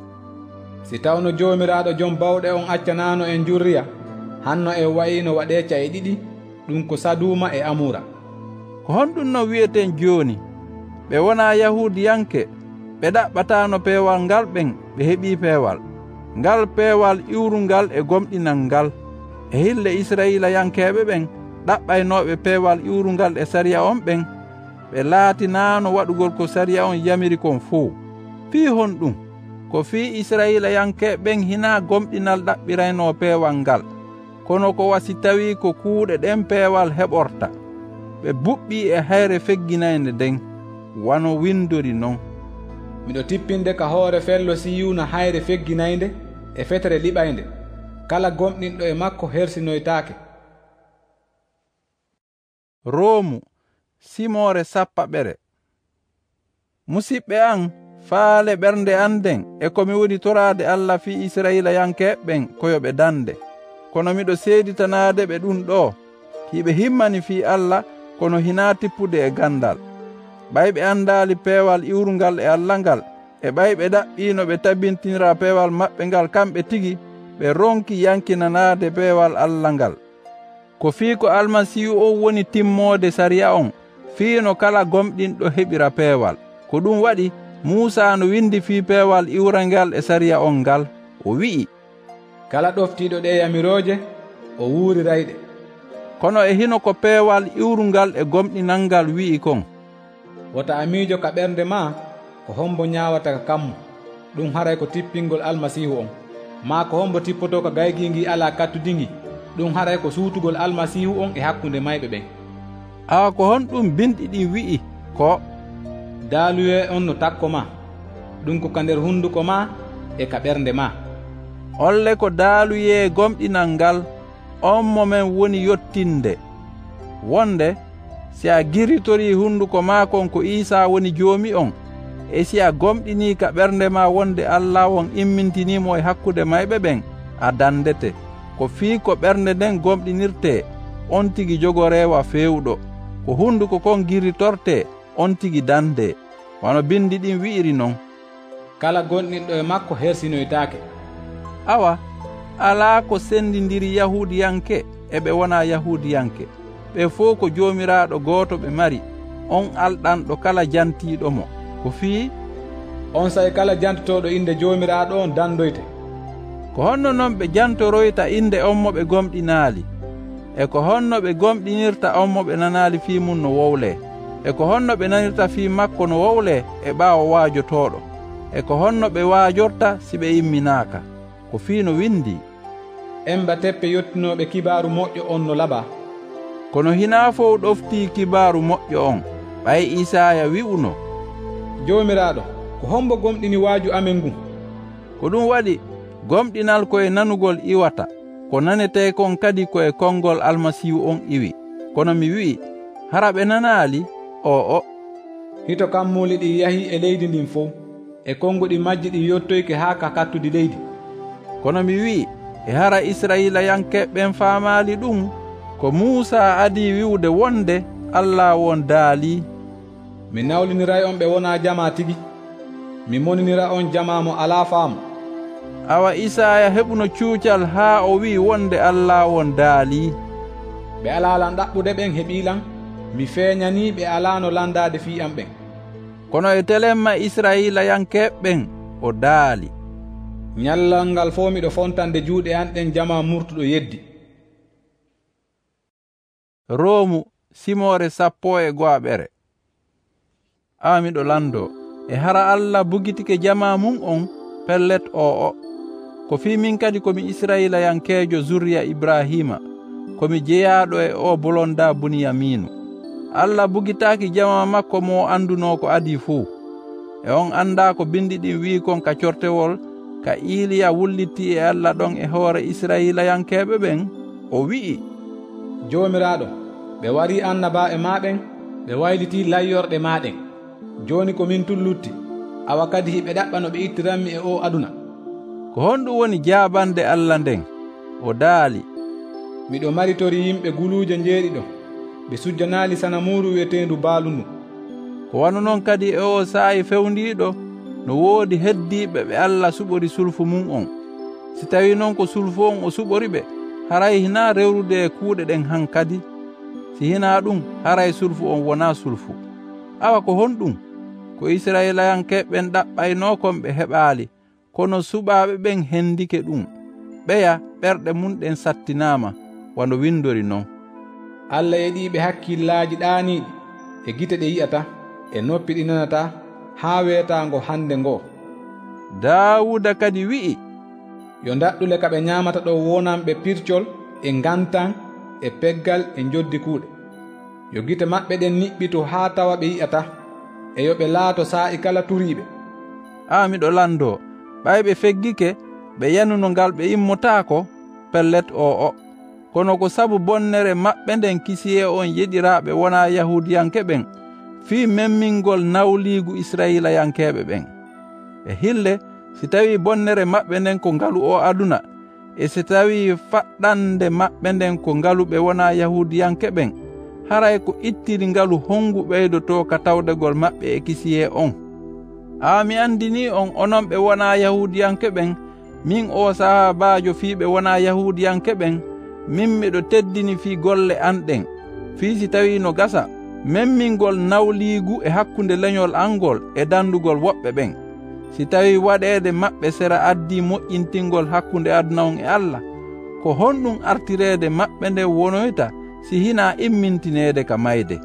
si tawno jomiraɗo joom bawɗe on accanano en jurriya hanno en wayino waɗe caye ɗiɗi ɗum ko Saduma e Amura. Ko honɗum no wiyeten joni ɓe wona yahudiyanke ɓe ɗaɓɓatano peewal ngal ɓen ɓe heɓi peewal ngal peewal iwrungal e gomɗinal ngal e hille israilayankeɓe ɓen ɗaɓɓaynoɓe peewal iwrungal e sariya on ɓen ɓe laatinano waɗugol ko sariya on yamiri kon fuu. Fii honɗum ko fii israilayankeɓe ɓen hina gomɗinal ɗaɓɓirayno peewal ngal kono ko wasi tawi ko kuuɗe ɗen peewal heɓorta ɓe buɓɓi e hayre fegginayde nden wano windori non miɗo tippinde ka hoore fello Siyuna hayre fegginayde e fetere liɓaynde kala gomɗinɗo e makko hersinoytaake. Roomu simore sappaɓere. Musidɓe an, faale ɓernde anden e komi woni torade Allah fi Israila yankeɓen koyoɓe dande. Kono miɗo seeditanade ɓe ɗum ɗo, hiɓe himmani fi Allah kono hina tippude e gandal. ɓayɓe andali peewal iwrungal e Allah ngal, e ɓayɓe ɗaɓɓino ɓe tabintinira peewal maɓɓe ngal kamɓe tigi ɓe ronki yankinanade peewal Allah ngal. Ko fii ko almasihu o woni timmode sariya on, fiino kala gomɗinɗo heɓira peewal. Ko ɗum waɗi Musa no windi fi peewal iwrangal e sariya on ngal, o wi'i, kala ɗoftiɗo ɗe yamiroje o wuuri rayɗe. Kono e hino ko peewal iwrungal e gomɗinangal wi'i kon, wota a miijo ka ɓernde ma ko hombo ñaawata ka kammo, ɗum haray ko tippingol almasihu on. Ma ko hombo tippoto ka gaygingi ala kattudingi, ɗum haray ko suutugol almasihu on e hakkunde mayɓe ɓen. awa ko hon ɗum binɗi ɗi wi'i ko, daaluye on no takko ma, ɗum ko ka nder hunduko ma e ka ɓernde ma. olle ko daaluye gomɗinal ngal on momen woni yottinde. Wonde si a giritori hunduko ma kon ko Isa woni joomi on, e si a gomɗini ka ɓernde ma wonde Allah on immintinimo e hakkude mayɓe ɓen, a dandete. Ko fii ko ɓernde nden gomɗinirte, on tigi jogo rewa fewɗo. Ko hunduko kon giritorte, on tigi dande. Wano bindi ɗin wi'iri non, kala gonɗinɗo e makko hersinoytaake. awa ala ko sendindiri yahudiyanke e ɓe wona yahudiyanke, ɓe fof ko joomiraɗo gooto ɓe mari, on alɗanɗo kala jantiɗo mo. Ko fii on say kala jantotoɗo inde joomiraɗo on dandoyte. ko honno noon ɓe jantoroyta inde on mo ɓe gomɗinaali, e ko honno ɓe gomɗinirta on mo ɓe nanaali fii mum no wowle, e ko honno ɓe nanirta fii makko no wowle e ɓaawo waajotoɗo, e ko honno ɓe waajorta si ɓe imminaaka. Ko fii no windi, emba teppe yottinoɓe kibaaru moƴƴo on no laɓa. kono hina fof ɗoftii kibaaru moƴƴo on. ɓay Isaya wi'uno, joomiraɗo ko hombo gomɗini waaju amen ngun. ko ɗum waɗi gomɗinal koye nanugol iwata, ko nanete kon kadi koye konngol almasihu on iwi. Kono mi wi'i, hara ɓe nanaali o o hito kammuli ɗi yahi e leydi ndin fof, e konnguɗi majji ɗi yottoyke haa ka kattudi leydi. kono mi wi'i, e hara Israila yankeɓɓen faamaali ɗum ko Musa adi wiwde wonde Allah won daali. mi nawliniray on ɓe wona jama tigi, mi moninira on jama mo alaa faamu. awa Isaya heɓuno cuucal haa o wi'i wonde Allah won daali. ɓe alaalan ɗaɓɓude ɓen heɓiilan, mi feeñanii ɓe alaano landaade fii am ɓen. kono e telemma Israila yankeɓɓen o daali. ñallal ngal fof miɗo fontande juuɗe an ɗen jama murtuɗo yeddi. Roomu simore sappo e go'aɓere. awa miɗo lando e hara Allah bugitike jama mum on pellet o o. ko fi min kadi komi Israila yankejo zuriya Ibrahima, komi jeyaɗo e o bolonda Buniyaminu. Allah bugitaki jama makko mo anduno ko adi fuu. E on anda ko bindi ɗin wi kon ka cortewol ka Iliya wulliti e Allah ɗon e hoore Israila yankeɓe ɓen, o wi'i, joomiraɗo ɓe wari annaba e maɓen, ɓe wayliti layyorɗe maɗen. joni ko min tullutti, awa kadi hiɓe ɗaɓɓa no ɓe ittiranmi e o aduna. ko honɗum woni jabande Allah nden? O daali, miɗo maritori yimɓe guluuje jeeɗiɗo, ɓe sujjanali sanamuru wiyetendu baalunu. ko wano noon kadi e o saayi fewndiɗo no woodi heddiɓe ɓe Allah suɓori sulfu mum on. si tawi noon ko sulfu on o suɓori ɓe, haray hina rewrude e kuuɗe ɗen han kadi. si hina ɗum, haray sulfu on wona sulfu. awa ko honɗum? ko Israilayankeɓen ɗaɓɓayno kon ɓe heɓaali, kono suɓaɓe ɓen hendike ɗum. ɓeya ɓerɗe mum ɗen sattinama, wano windori non. Allah yeɗiɓe hakkillaji ɗaniɗi e gite ɗe yi'ata e noppi ɗi nanata, haa weetango hande ngo. Dawuda kadi wi'i, yo daɗɗule ka ɓe ñamata ɗo wonanɓe pircol e gantan e peggal e joddi kuuɗe. yo gite maɓɓe ɗen niɓɓito haa tawa ɓe yi'ata, e yo ɓe laato saa'i kala turiiɓe. a miɗo lando ɓayɓe feggike ɓe yanuno ngal ɓe immotako pellet o o. kono ko sabu bonnere maɓɓe nden kisiye on yeɗiraɓe wona yahudiyanke ɓen fii memmingol nawliigu israilayankeɓe ɓen. E hille si tawi bonnere maɓɓe nden ko ngalu o aduna, e si tawi faɗɗande maɓɓe nden ko ngaluɓe wona yahudiyanke ɓen, haray ko ittiri ngalu hongu ɓeydoto ka tawdegol maɓɓe e kisiye on. Aa mi andini on onon ɓe wona yahudiyanke ɓen, min o sahabajo fii ɓe wona yahudiyanke ɓen, min miɗo teddini fii golle an ɗen, fii si tawi no gasa memmingol nawliigu e hakkunde leñol angol e dandugol woɓɓe ɓen. Si tawi waɗede maɓɓe sera addi moƴƴintingol hakkunde aduna on e Allah, ko honɗum artirede maɓɓe nde wonoyta si hina immintinede ka mayde.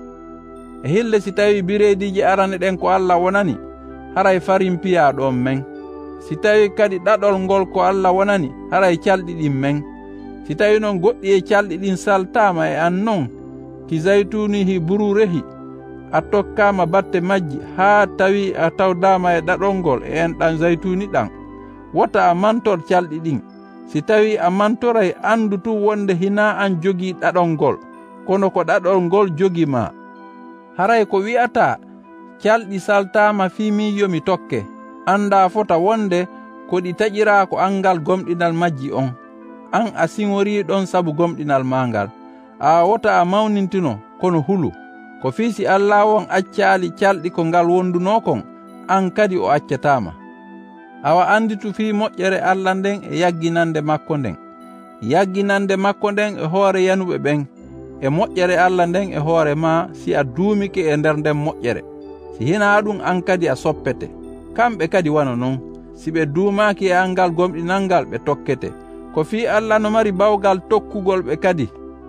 E hille si tawi birediji arane ɗen ko Allah wonani, haray farin piya ɗon men. Si tawi kadi ɗaɗol ngol ko Allah wonani, haray calɗi ɗin men. Si tawi noon goɗɗi e calɗi ɗin saltama e an noon, ki zaytunihi bururehi, a tokkama batte majji haa tawi a tawdama e ɗaɗol ngol e en ɗan zaytuni ɗan, wota a mantor calɗi ɗin. Si tawi a mantoray, andu tu wonde hina an jogi ɗaɗol ngol, kono ko ɗaɗol ngol jogi ma. Haray ko wi'ata calɗi saltama fii min yomi tokke, anda fota wonde ko ɗi taƴira ko angal gomɗinal majji on. An a siŋori ɗon sabu gomɗinal mangal. A wota a mawnintino kono hulu. Ko fiisi Allah won accali calɗi ko ngal wonduno kon, an kadi o accatama. Awa anditu fii moƴƴere Allah nden e yagginande makko nden. Yagginande makko nden e hoore yanuɓe ɓen, e moƴƴere Allah nden e hoore ma si a duumike e nder nden moƴƴere. Si hina ɗum an kadi a soppete. Kamɓe kadi wana non, si ɓe duumaki e angal gomɗinalngal ɓe tokkete. Ko fii Allah no mari bawgal tokkugol ɓe kadi.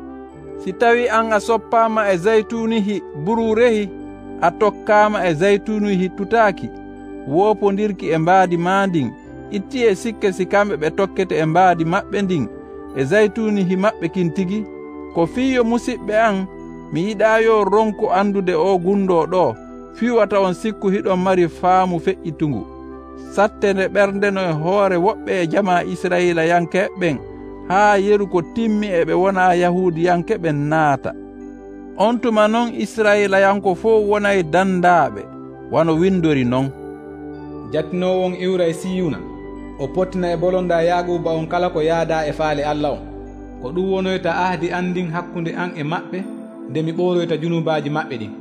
Si tawi an a soppama e zaytunihi bururehi, a tokkama e zaytunihi tutaaki, wopondirki e mbaadi ma ndin, itti e sikke si kamɓe ɓe tokkete e mbaadi maɓɓe ndin e zaytunihi maɓɓe kintigi. Ko fiyo musidɓe an, mi yiɗa yo ronku andude o gundo ɗo, fiwata on sikku hiɗon mari faamu feƴƴitungu. Sattende ɓerdeno e hoore woɓɓe e jama Israila yanke ɓen, haa yeru ko timmi e ɓe wona yahudiyanke ɓen naata. On tuma noon Israila yanko fof wonay dandaaɓe, wano windori non. Jattinowon iwra e Siyuna, o pottina e bolonda yaaguba on kala ko yaada e faale Allah on. Ko ɗum wonoyta ahdi andin hakkunde an e maɓɓe, nde mi ɓooroyta junubaji maɓɓe ɗin.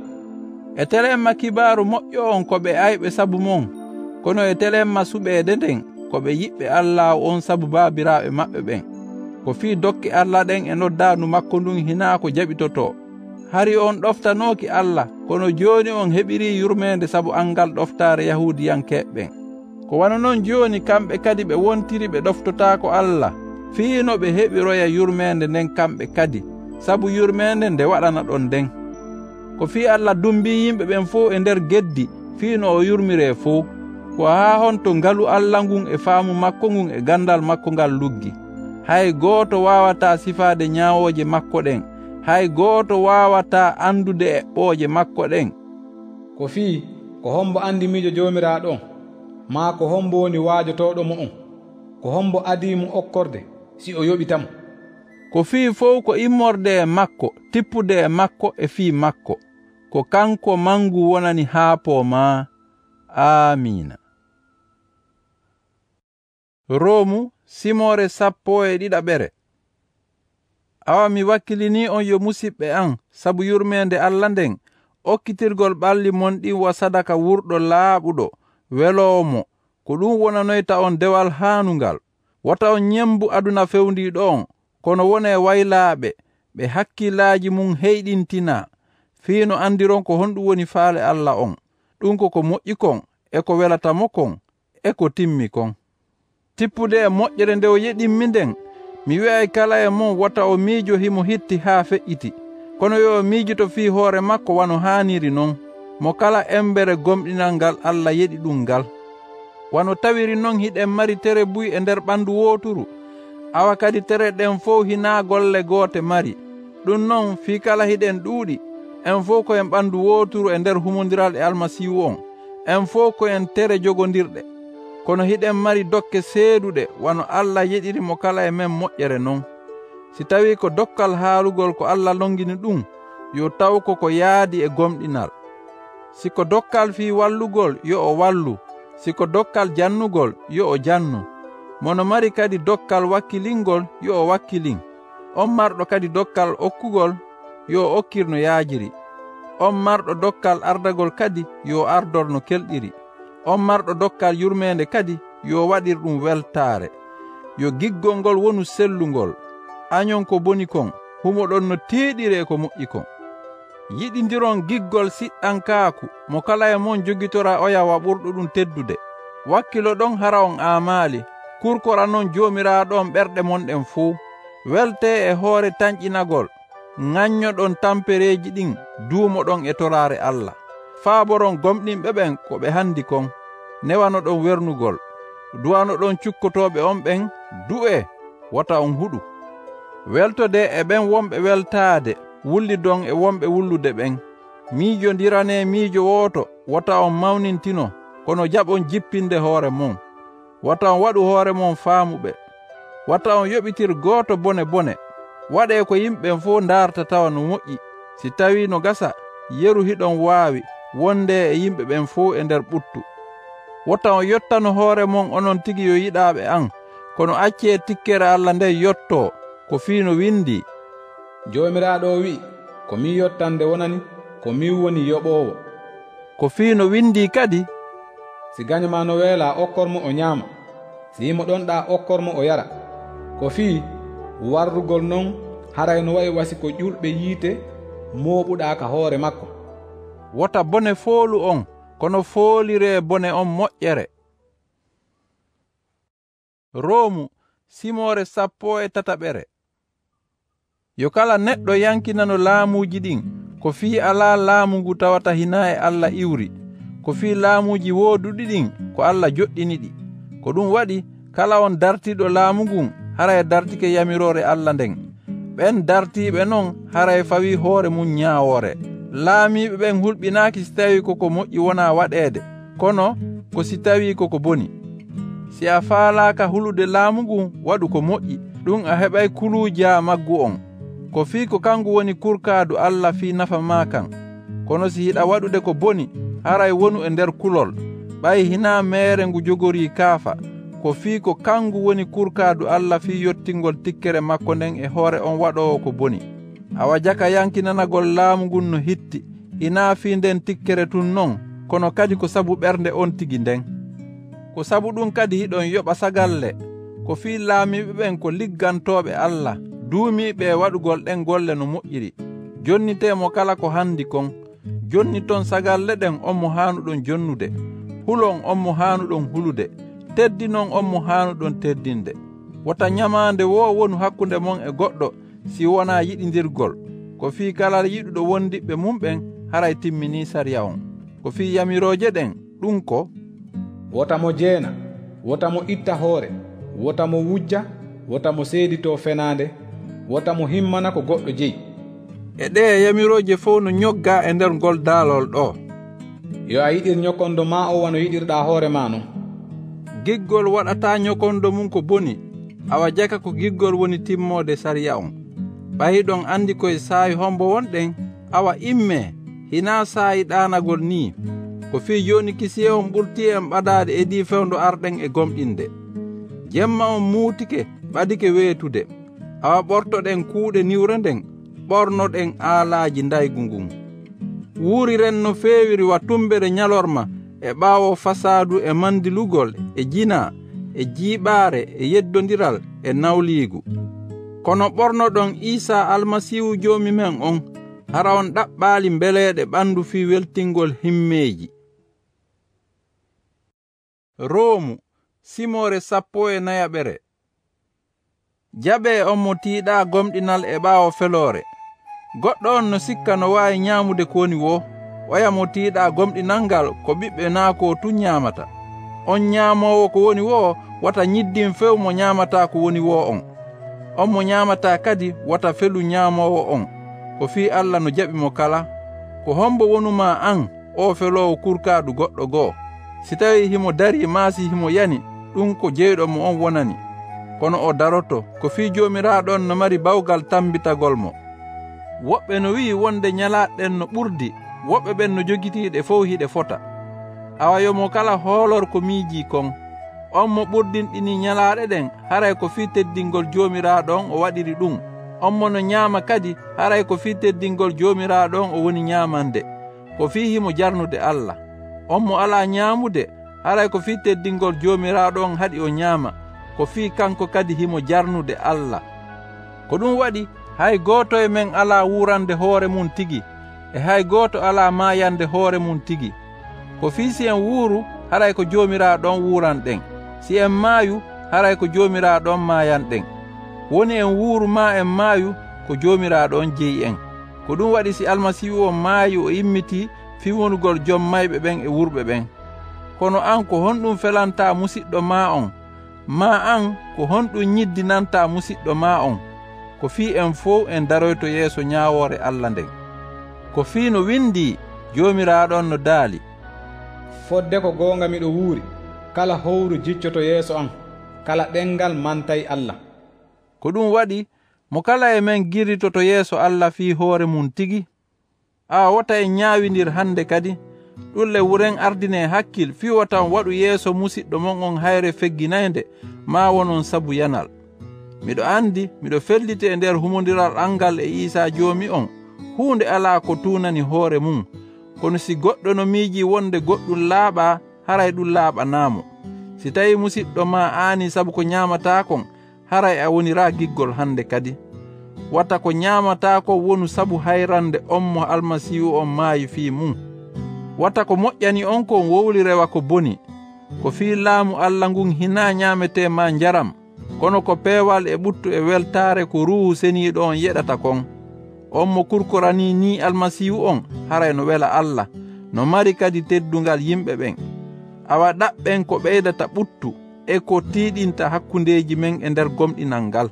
E telemma kibaaru moƴƴo on ko ɓe ayɓe sabu mon, kono e telemma suɓeede nden ko ɓe yiɓɓe Allah on sabu baabiraaɓe maɓɓe ɓen. Ko fii dokke Allah ɗen e noddanu makko ndun hina ko jaɓitoto. Hari on ɗoftanooki Allah, kono jooni on heɓiri yurmeende sabu angal ɗoftaare yahudiyankeɓe ɓen. Ko wana noon jooni kamɓe kadi ɓe wontiri ɓe ɗoftotaako Allah, fii no ɓe heɓiroya yurmeende nden kamɓe kadi, sabu yurmeende nde waɗana ɗon nden. Ko fii Allah dumbi yimɓe ɓen fof e nder geddi, fii no o yurmiree fof. Ko haa honto ngalu Allah ngun e faamu makko ngun e gandal makko ngal luggi. Hay gooto wawata sifaade ñaawooje makko ɗen, hay gooto wawata andude e ɓooje makko ɗen. Ko fii ko hombo andi miijo joomiraaɗo on, maa ko hombo woni waajotoɗo mo on, ko hombo adimo okkorde si o yoɓitamo. Ko fii fof ko immorde e makko, tippude e makko e fii makko, ko kanko mangu wonani haapo ma. Amina. Romu simore sappo e ɗiɗaɓere. Awa mi wakkilini on yo musidɓe an sabu yurmende Allah nden, okkitirgol ɓalli mon ɗin wa sadaka wurɗo laaɓuɗo weloomo, ko ɗum wonanoyta on dewal haanungal. Wata on ñembu aduna fewndiɗo on, kono wone waylaaɓe ɓe hakkillaaji mum heyɗintina, fiino andiron ko honɗum woni faale Allah on. Ɗum ko ko moƴƴi kon, e ko welatamo kon, e ko timmi kon. Tippude e moƴƴere nde o yeɗinmi nden, mi wi'ay kala e mon wata o miijo himo hitti haa feƴƴiti, kono yo miijito fii hoore makko wano haaniri non, mo kala embere gomɗinal ngal Allah yeɗi ɗum ngal. Wano tawiri non hiɗen mari tere buy e nder ɓandu wooturu, awa kadi tere ɗen fof hina golle goote mari. Ɗum non fii kala hiɗen ɗuuɗi, en fof ko en ɓandu wooturu e nder humondiral e almasihu on, en fof ko en tere jogondirɗe. Kono hiɗen mari dokke seeduɗe wano Allah yeɗiri mo kala e men moƴƴere non. si tawi ko dokkal haalugol ko Allah longini ɗum yo taw ko ko yaadi e gomɗinal. Si ko dokkal fi wallugol yo o wallu, si ko dokkal jannugol yo o jannu. Mono mari kadi dokkal wakkilingol yo o wakkilin. On marɗo kadi dokkal okkugol yo okkir no yaajiri. On marɗo dokkal ardagol kadi yo ardor no kelɗiri. On marɗo dokkal yurmende kadi yo waɗir ɗum weltaare. Yo giggol ngol wonu sellungol. Añon ko boni kon, humo ɗon no teeɗire ko moƴƴi kon. Yiɗindiron giggol siɗɗan kaaku mo kala e mon jogitora oyawa ɓurɗo ɗum teddude. Wakkilo ɗon hara on aamaali, kurkora non joomiraaɗon ɓerɗe monɗen fuu. Welte e hoore tañƴinagol, ŋaññoɗon tampereeji ɗin duumoɗon e toraare Allah. Faaboron gomɗinɓe ɓen ko ɓe handi kon, newanoɗon wernugol. Duwanoɗon cukkotoɓe on ɓen du'e, wata on huɗu. Weltode e ɓen wonɓe weltaade, wullidon e wonɓe wullude ɓen. Miijondirane miijo wooto, wata on mawnintino, kono jaɓon jippinde hoore mon. Wata on waɗu hoore mon faamuɓe. Wata on yoɓitir gooto bone bone. Waɗe ko yimɓe fof ndaarta tawa no moƴƴi. Si tawi no gasa, yeru hiɗon waawi wonde e yimɓe ɓen fof e nder ɓuttu. Wata on yottano hoore mon onon tigi yo yiɗaaɓe an, kono accee tikkere Allah nde yotto ko fii no windi. Joomiraaɗo wi, ko mi yottande wonani, ko min woni yoɓoowo. Ko fii no windi kadi, si gañoma no weela okkormo o ñaama, si yimo ɗonɗa okkormo o yara. Ko fii warrugol non haray no wayi wasi ko ƴulɓe yiite mooɓuɗa ka hoore makko. Wota bone foolu on, kono foolire bone on moƴƴere. Roomu simore sappo e tataɓere. Yo kala neɗɗo yankinano laamuuji ɗin, ko fii alaa laamu ngu tawata hina e Allah iwri. Ko fii laamuuji wooduɗi ɗin ko Allah joɗɗini ɗi. Ko ɗum waɗi kala on dartiɗo laamu ngun haray dartike yamirore Allah nden. Ɓen dartiɓe non haray fawi hoore mum ñaawoore. Laamiɓe ɓen hulɓinaaki si tawi koko moƴƴi wona waɗeede, kono ko si tawi koko boni. Si a faalaaka hulude laamu ngun waɗu ko moƴƴi, ɗum a heɓay kuluuja maggu on. Ko fii ko kangu woni kurkaadu Allah fii nafa ma kan. Kono si hiɗa waɗude ko boni, haray wonu e nder kulol, ɓay hina meere ngu jogorii kaafa. Ko fii ko kangu woni kurkaadu Allah fii yottingol tikkere makko nden e hoore on waɗowo ko boni. Awa jaka yankinanagol laamu ngun no hitti, ina fii nden tikkere tun non, kono kadi ko sabu ɓernde on tigi nden. Ko sabu ɗum kadi hiɗon yoɓa sagalle, ko fii laamiɓe ɓen ko liggantooɓe Allah, duumiiɓe waɗugol ɗen golle no moƴƴiri. Jonnitemo kala ko handi kon, jonni ton sagalle ɗen on mo haanuɗon jonnude, hulon on mo haanuɗon hulude, teddinon on mo haanuɗon teddinde. Wota nyamaande wo wonu hakkunde mon e goɗɗo si wona yiɗindirgol. Ko fii kala yiɗuɗo wondiɓɓe mum ɓen haray timmini sariya on. Ko fii yamirooje ɗen ɗum ko: wota mo jeena, wota mo itta hoore, wota mo wujja, wota mo seedito fenaande, wota mo himmana ko goɗɗo jeyi. E ɗe yamirooje fof no ñogga e nder ngol daalol ɗo. Yo a yiɗir ñokondo ma o wano yiɗirɗa hoore ma non. Giggol waɗata ñokondo mum ko boni, awa jaka ko giggol woni timmode sariya on. Ɓayiɗon andi koye saayi hombo wonɗen, awa imme hina saayi ɗanagol ni. Ko fii joni kisiye on ɓurti en ɓadade e ɗi fewndo arɗen e gomɗinde. Jemma on muutike ɓadike weetude, awa ɓortoɗen kuuɗe niwre nden, ɓornoɗen aalaaji ndaygu ngun. Wuuriren no feewiri wa tumbere ñalorma e ɓaawo fasadu e mandilugol e jina e jiiɓaare e yeddodiral e nawliigu. Kono ɓornoɗon Isa almasihu joomi men on, hara on ɗaɓɓaali mbeleeɗe ɓandu fii weltingol himmeeji. Roomu simore sappo e nayaɓere. Jaɓe on mo tiiɗa gomɗinal e ɓaawo feloore. Goɗɗo on no sikka no waawi ñaamude ko woni wo, oya mo tiiɗa gomɗinal ngal ko ɓiɓɓe naako tun ñaamata. On ñaamowo ko woni wo wata ñiddin few mo ñaamata ko woni wo on. On mo ñaamata kadi wata felu ñaamowo on. Ko fii Allah no jaɓi mo kala. Ko hombo wonuma an o felowo kurkaadu goɗɗo goo. Si tawi himo dari maasi himo yani, ɗum ko jeyɗo mo on wonani. kono o daroto ko fii joomiraaɗon no mari bawgal tambitagol mo. Woɓɓe no wi'i wonde nyalaaɗen no ɓurdi, woɓɓe ɓen no jogitiiɗe fof hiɗe fota. Awa yomo kala hoolor ko miiji kon, on mo ɓurdinɗini nyalaaɗe ɗen haray ko fii teddingol joomiraaɗon o waɗiri ɗum. On mo no nyaama kadi haray ko fii teddingol joomiraaɗon o woni nyaamande, ko fii himo jarnude Allah. On mo alaa nyaamude haray ko fii teddingol joomiraaɗon haɗi o nyaama, ko fii kanko kadi himo jarnude Allah. Ko ɗum waɗi hay gooto e men alaa wurande hoore mum tigi, e hay gooto alaa maayande hoore mum tigi. Ko fii si en wuuru haray ko joomiraaɗon wuuranɗen, si en maayu haray ko joomiraaɗon maayanɗen. Woni en wuuru ma en maayu ko joomiraaɗon jeyi en. Ko ɗum waɗi si Almasiihu o maayi o immitii fiwonugol jom mayɓe ɓen e wurɓe ɓen. Kono an ko honɗum felanta musidɗo ma on, ma an ko honɗum ñiddinanta musidɗo ma on, ko fii en fof en daroyto yeeso ñaawoore Allah nden. Ko fii no windi joomiraaɗon no daali: fodde ko goonga miɗo wuuri, kala howru jiccoto yeeso an, kala ɗengal mantay Allah. Ko ɗum waɗi mo kala e men girritoto yeeso Allah fii hoore mum tigi. A wota en ñaawindir hannde kadi, ɗulle wuren ardine hakkil fiwa tan waɗu yeeso musidɗo mon on hayre fegginaynde ma wonon sabu yanal. Miɗo andi miɗo felliti e nder humondiral angal e Isa joomi on, huunde alaa ko tuunani hoore mum, kono si goɗɗo no miiji wonde goɗɗum laaɓa haray ɗum laaɓanaamo. Si tawi musidɗo ma aani sabu ko ñaamataa kon, haray a wonira giggol hannde kadi. Wata ko ñaamataa ko wonu sabu hayrande on mo Almasiihu on maayi fii mum. Wata ko moƴƴani on kon wowli rewa ko boni, ko fii laamu Allah ngun hinaa ñaametee ma njaram, kono ko peewal e ɓuttu e weltaare ko ruhu seniiɗo on yeɗata kon. On mo kurkoranii ni Almasiihu on haray no wela Allah, no mari kadi teddungal yimɓe ɓen. Awa ɗaɓɓen ko ɓeydata ɓuttu e ko tiiɗinta hakkundeeji men e nder gomɗinal ngal.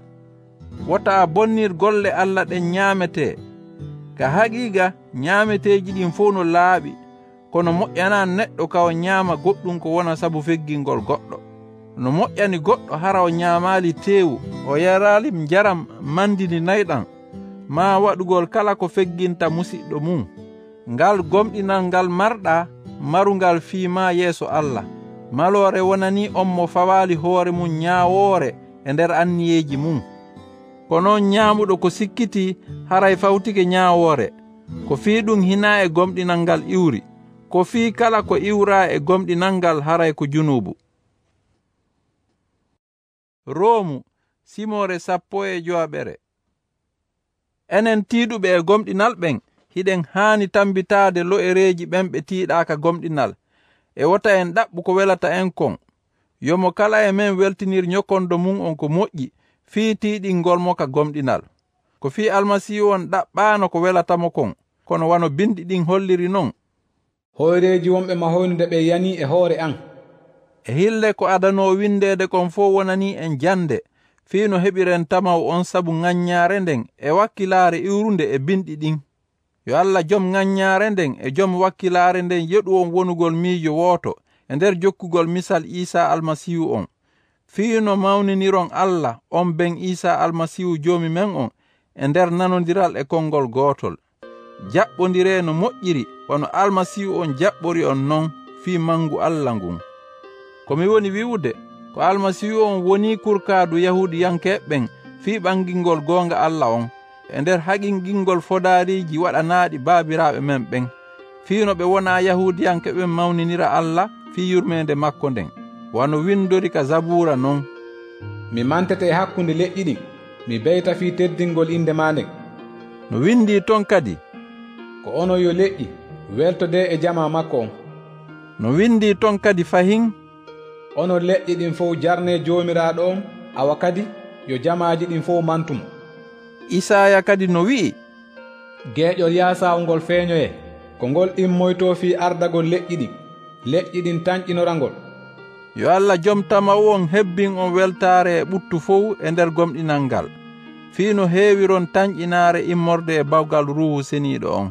Wota a bonnir golle Allah ɗen ñaametee. Ka haqiiqa ñaameteeji ɗin fof no laaɓi, kono moƴƴana neɗɗo ka o ñaama goɗɗum ko wona sabu feggingol goɗɗo. No moƴƴani goɗɗo hara o ñaamaali teewu, o yaraali njaram mandini nayɗan, ma waɗugol kala ko fegginta musidɗo mum. Ngal gomɗinal ngal marɗa marungal fiima yeeso Allah. Malore wonani on mo fawaali hoore mum ñaawoore e nder anniyeeji mum. Kono ñaamuɗo ko sikkiti haray fawtike ñaawoore, ko fii ɗum hinaa e gomɗinal ngal iwri, ko fii kala ko iwraa e gomɗinal ngal haray ko junubu. Roomu simore sappo e jowaɓere. Enen tiiɗuɓe e gomɗinal ɓen hiɗen haani tambitaade lo'ereeji ɓen ɓe tiiɗaaka gomɗinal, e wota en ɗaɓɓu ko welata en kon. Yomo kala e men weltinir ñokondo mum on ko moƴƴi fii tiiɗingol mo ka gomɗinal. Ko fii Almasiihu on ɗaɓɓaano ko welatamo kon, kono wano bindi ɗin holliri non: hoyreeji wonɓe mahoynude ɓe yani e hoore an. E hille ko adanoo windeede kon fof wonani en jande, fii no heɓiren tamaw on sabu ŋaññaare nden e wakkilaare iwrunde e binɗi ɗin. Yo Allah jom ŋaññaare nden e jom wakkilaare nden yeɗu on wonugol miijo wooto e nder jokkugol misal Isa Almasiihu on. Fii no mawniniron Allah on ben Isa Almasiihu joomi men on e nder nanodiral e konngol gootol. Jaɓɓondiree no moƴƴiri wono Almasiihu on jaɓɓori on non fii mangu Allah ngun. Komi woni wiwude ko Almasiihu on woni kurkaadu Yahudiyankeɓe ɓen fii ɓangingol goonga Allah on, e nder haƙingingol fodaariiji waɗanaaɗi baabiraaɓe men ɓen, fii no ɓe wonaa Yahudiyankeɓe mawninira Allah fii yurmeende makko nden. Wano windori ka Zabuura non: mi mantete e hakkunde leƴƴi ɗin, mi beyta fii teddingol inde ma nden. No windi ton kadi: ko onon yo leƴƴi, weltode e jama makko on. No windi ton kadi fahin: onon leƴƴi ɗin fof jarne joomiraaɗo on, awa kadi yo jamaaji ɗin fof mantum. Isaya kadi no wi'i: geeƴol yaasawol ngol feeñoye, ko ngol immoyto fii ardagol leƴƴi ɗin, leƴƴi ɗin tañƴinorangol. Yo Allah jom tamaw on hebbin on weltaare e ɓuttu fof e nder gomɗinal ngal, fii no heewiron tañƴinaare immorde e bawgal ruhu seniiɗo on.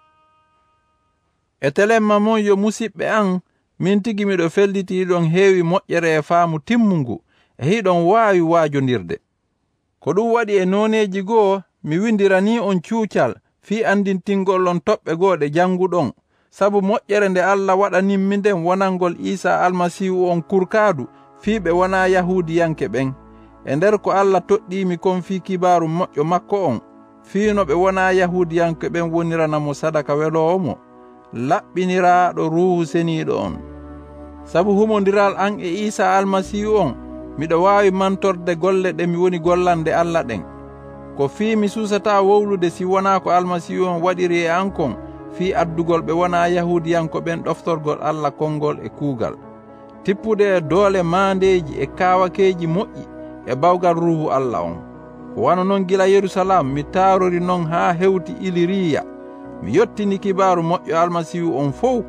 E telemma mon yo musidɓe an, min tigi miɗo fellitiiɗon heewi moƴƴere e faamu timmungu e hiɗon waawi waajondirde. Ko ɗum waɗi e nooneeji goo mi windirani on cuucal fii andintingol on toɓɓe gooɗe jannguɗon, sabu moƴƴere nde Allah waɗaninmi nden wonangol Isa almasihu on kurkaadu fii ɓe wonaa Yahuudiyanke ɓen, e nder ko Allah toɗɗiimi kon fii kibaaru moƴƴo makko on, fii no ɓe wonaa Yahuudiyanke ɓen woniranamo sadaka weloowo mo, laɓɓiniraaɗo Ruuhu Seniiɗo on. Sabu humondiral an e Isa almasihu on, miɗo waawi mantorde golle ɗe mi woni gollande Allah ɗen. Ko fii mi suusataa wowlude si wonaa ko almasihu on waɗiri e an kon fii addugol ɓe wonaa Yahuudiyanko ɓen ɗoftorgol Allah konngol e kuugal, tippude e doole maandeeji e kaawakeeji moƴƴi e bawgal Ruuhu Allah on. Ko wano noon gila Yerusalam mi taarori noon haa hewti Iliriya, mi yottini kibaaru moƴƴo almasihu on fof.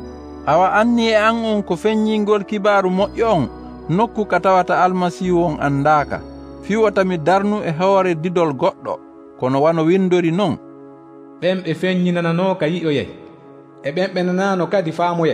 Awa anni e an on ko feññingol kibaaru moƴƴo on nokku ka tawata almasihu on anndaaka, fiwata mi darnu e hoore didol goɗɗo, kono wano windori non: ɓen ɓe feññinanano ka yi'oyay, e ɓen ɓe nanano kadi faamoyay.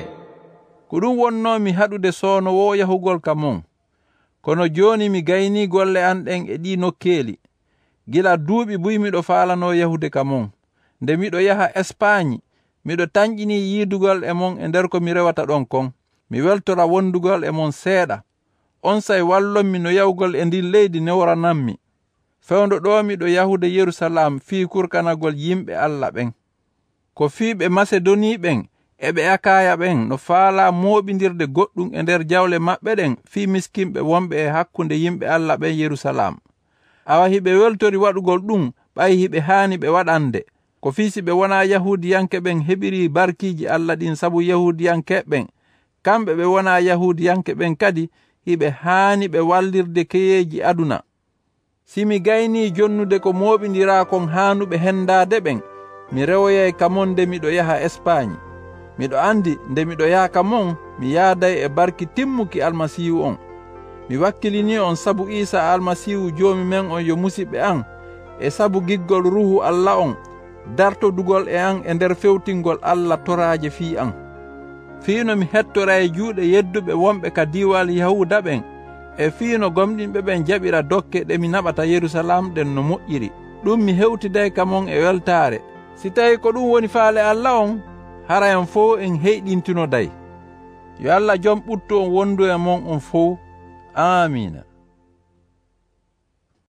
Ko ɗum wonnoomi haɗude soonowo yahugol ka mon, kono jooni mi gaynii golle an ɗen e ɗi nokkeeli. Gila duuɓi buy miɗo faalano yahude ka mon. Nde miɗo yaha Espagne, miɗo tañƴini yiidugol e mon e nder ko mi rewata ɗon kon. Mi weltora wondugol e mon seeɗa. On say wallonmi no yawgol e ndin leydi newrananmi. Fewndo ɗo miɗo yahude Yerusalam fii kurkanagol yimɓe Allah ɓen. Ko fii ɓe Masedoni ɓen e ɓe Akaya ɓen no faala mooɓindirde goɗɗum e nder jawle maɓɓe ɗen fii miskinɓe wonɓe e hakkunde yimɓe Allah ɓen Yerusalam. Awa hiɓe weltori waɗugol ɗum ɓay hiɓe haani ɓe waɗande. Ko fii si ɓe wonaa Yahuudiyanke ɓen heɓiri barkiiji Allah ɗin sabu Yahuudiyanke ɓen, kamɓe ɓe wonaa Yahuudiyanke ɓen kadi hiɓe haani ɓe wallirde keyeeji aduna. Si mi gaynii jonnude ko mooɓindiraa kon haanuɓe henndaade ɓen, mi rewoyay ka mon nde miɗo yaha Espagne. Miɗo anndi nde miɗo yaha ka mon, mi yaaday e barki timmuki almasihu on. Mi wakkilinii on sabu Isa almasihu joomi men on yo musidɓe an, e sabu giggol Ruuhu Allah on, dartodugol e an e nder fewtingol Allah toraaje fii an. Fiino mi hettora e juuɗe yedduɓe wonɓe ka diwal Yahuuda ɓen, e fiino gomɗinɓe ɓen jaɓira dokke ɗe mi naɓata Yerusalam ɗen no moƴƴiri. Ɗum mi hewtiday ka mon e weltaare. Si tawi ko ɗum woni faale Allah on, hara en fof en heyɗintinoday. Yo Allah jom ɓuttu on wondu e mon on fof. Amina.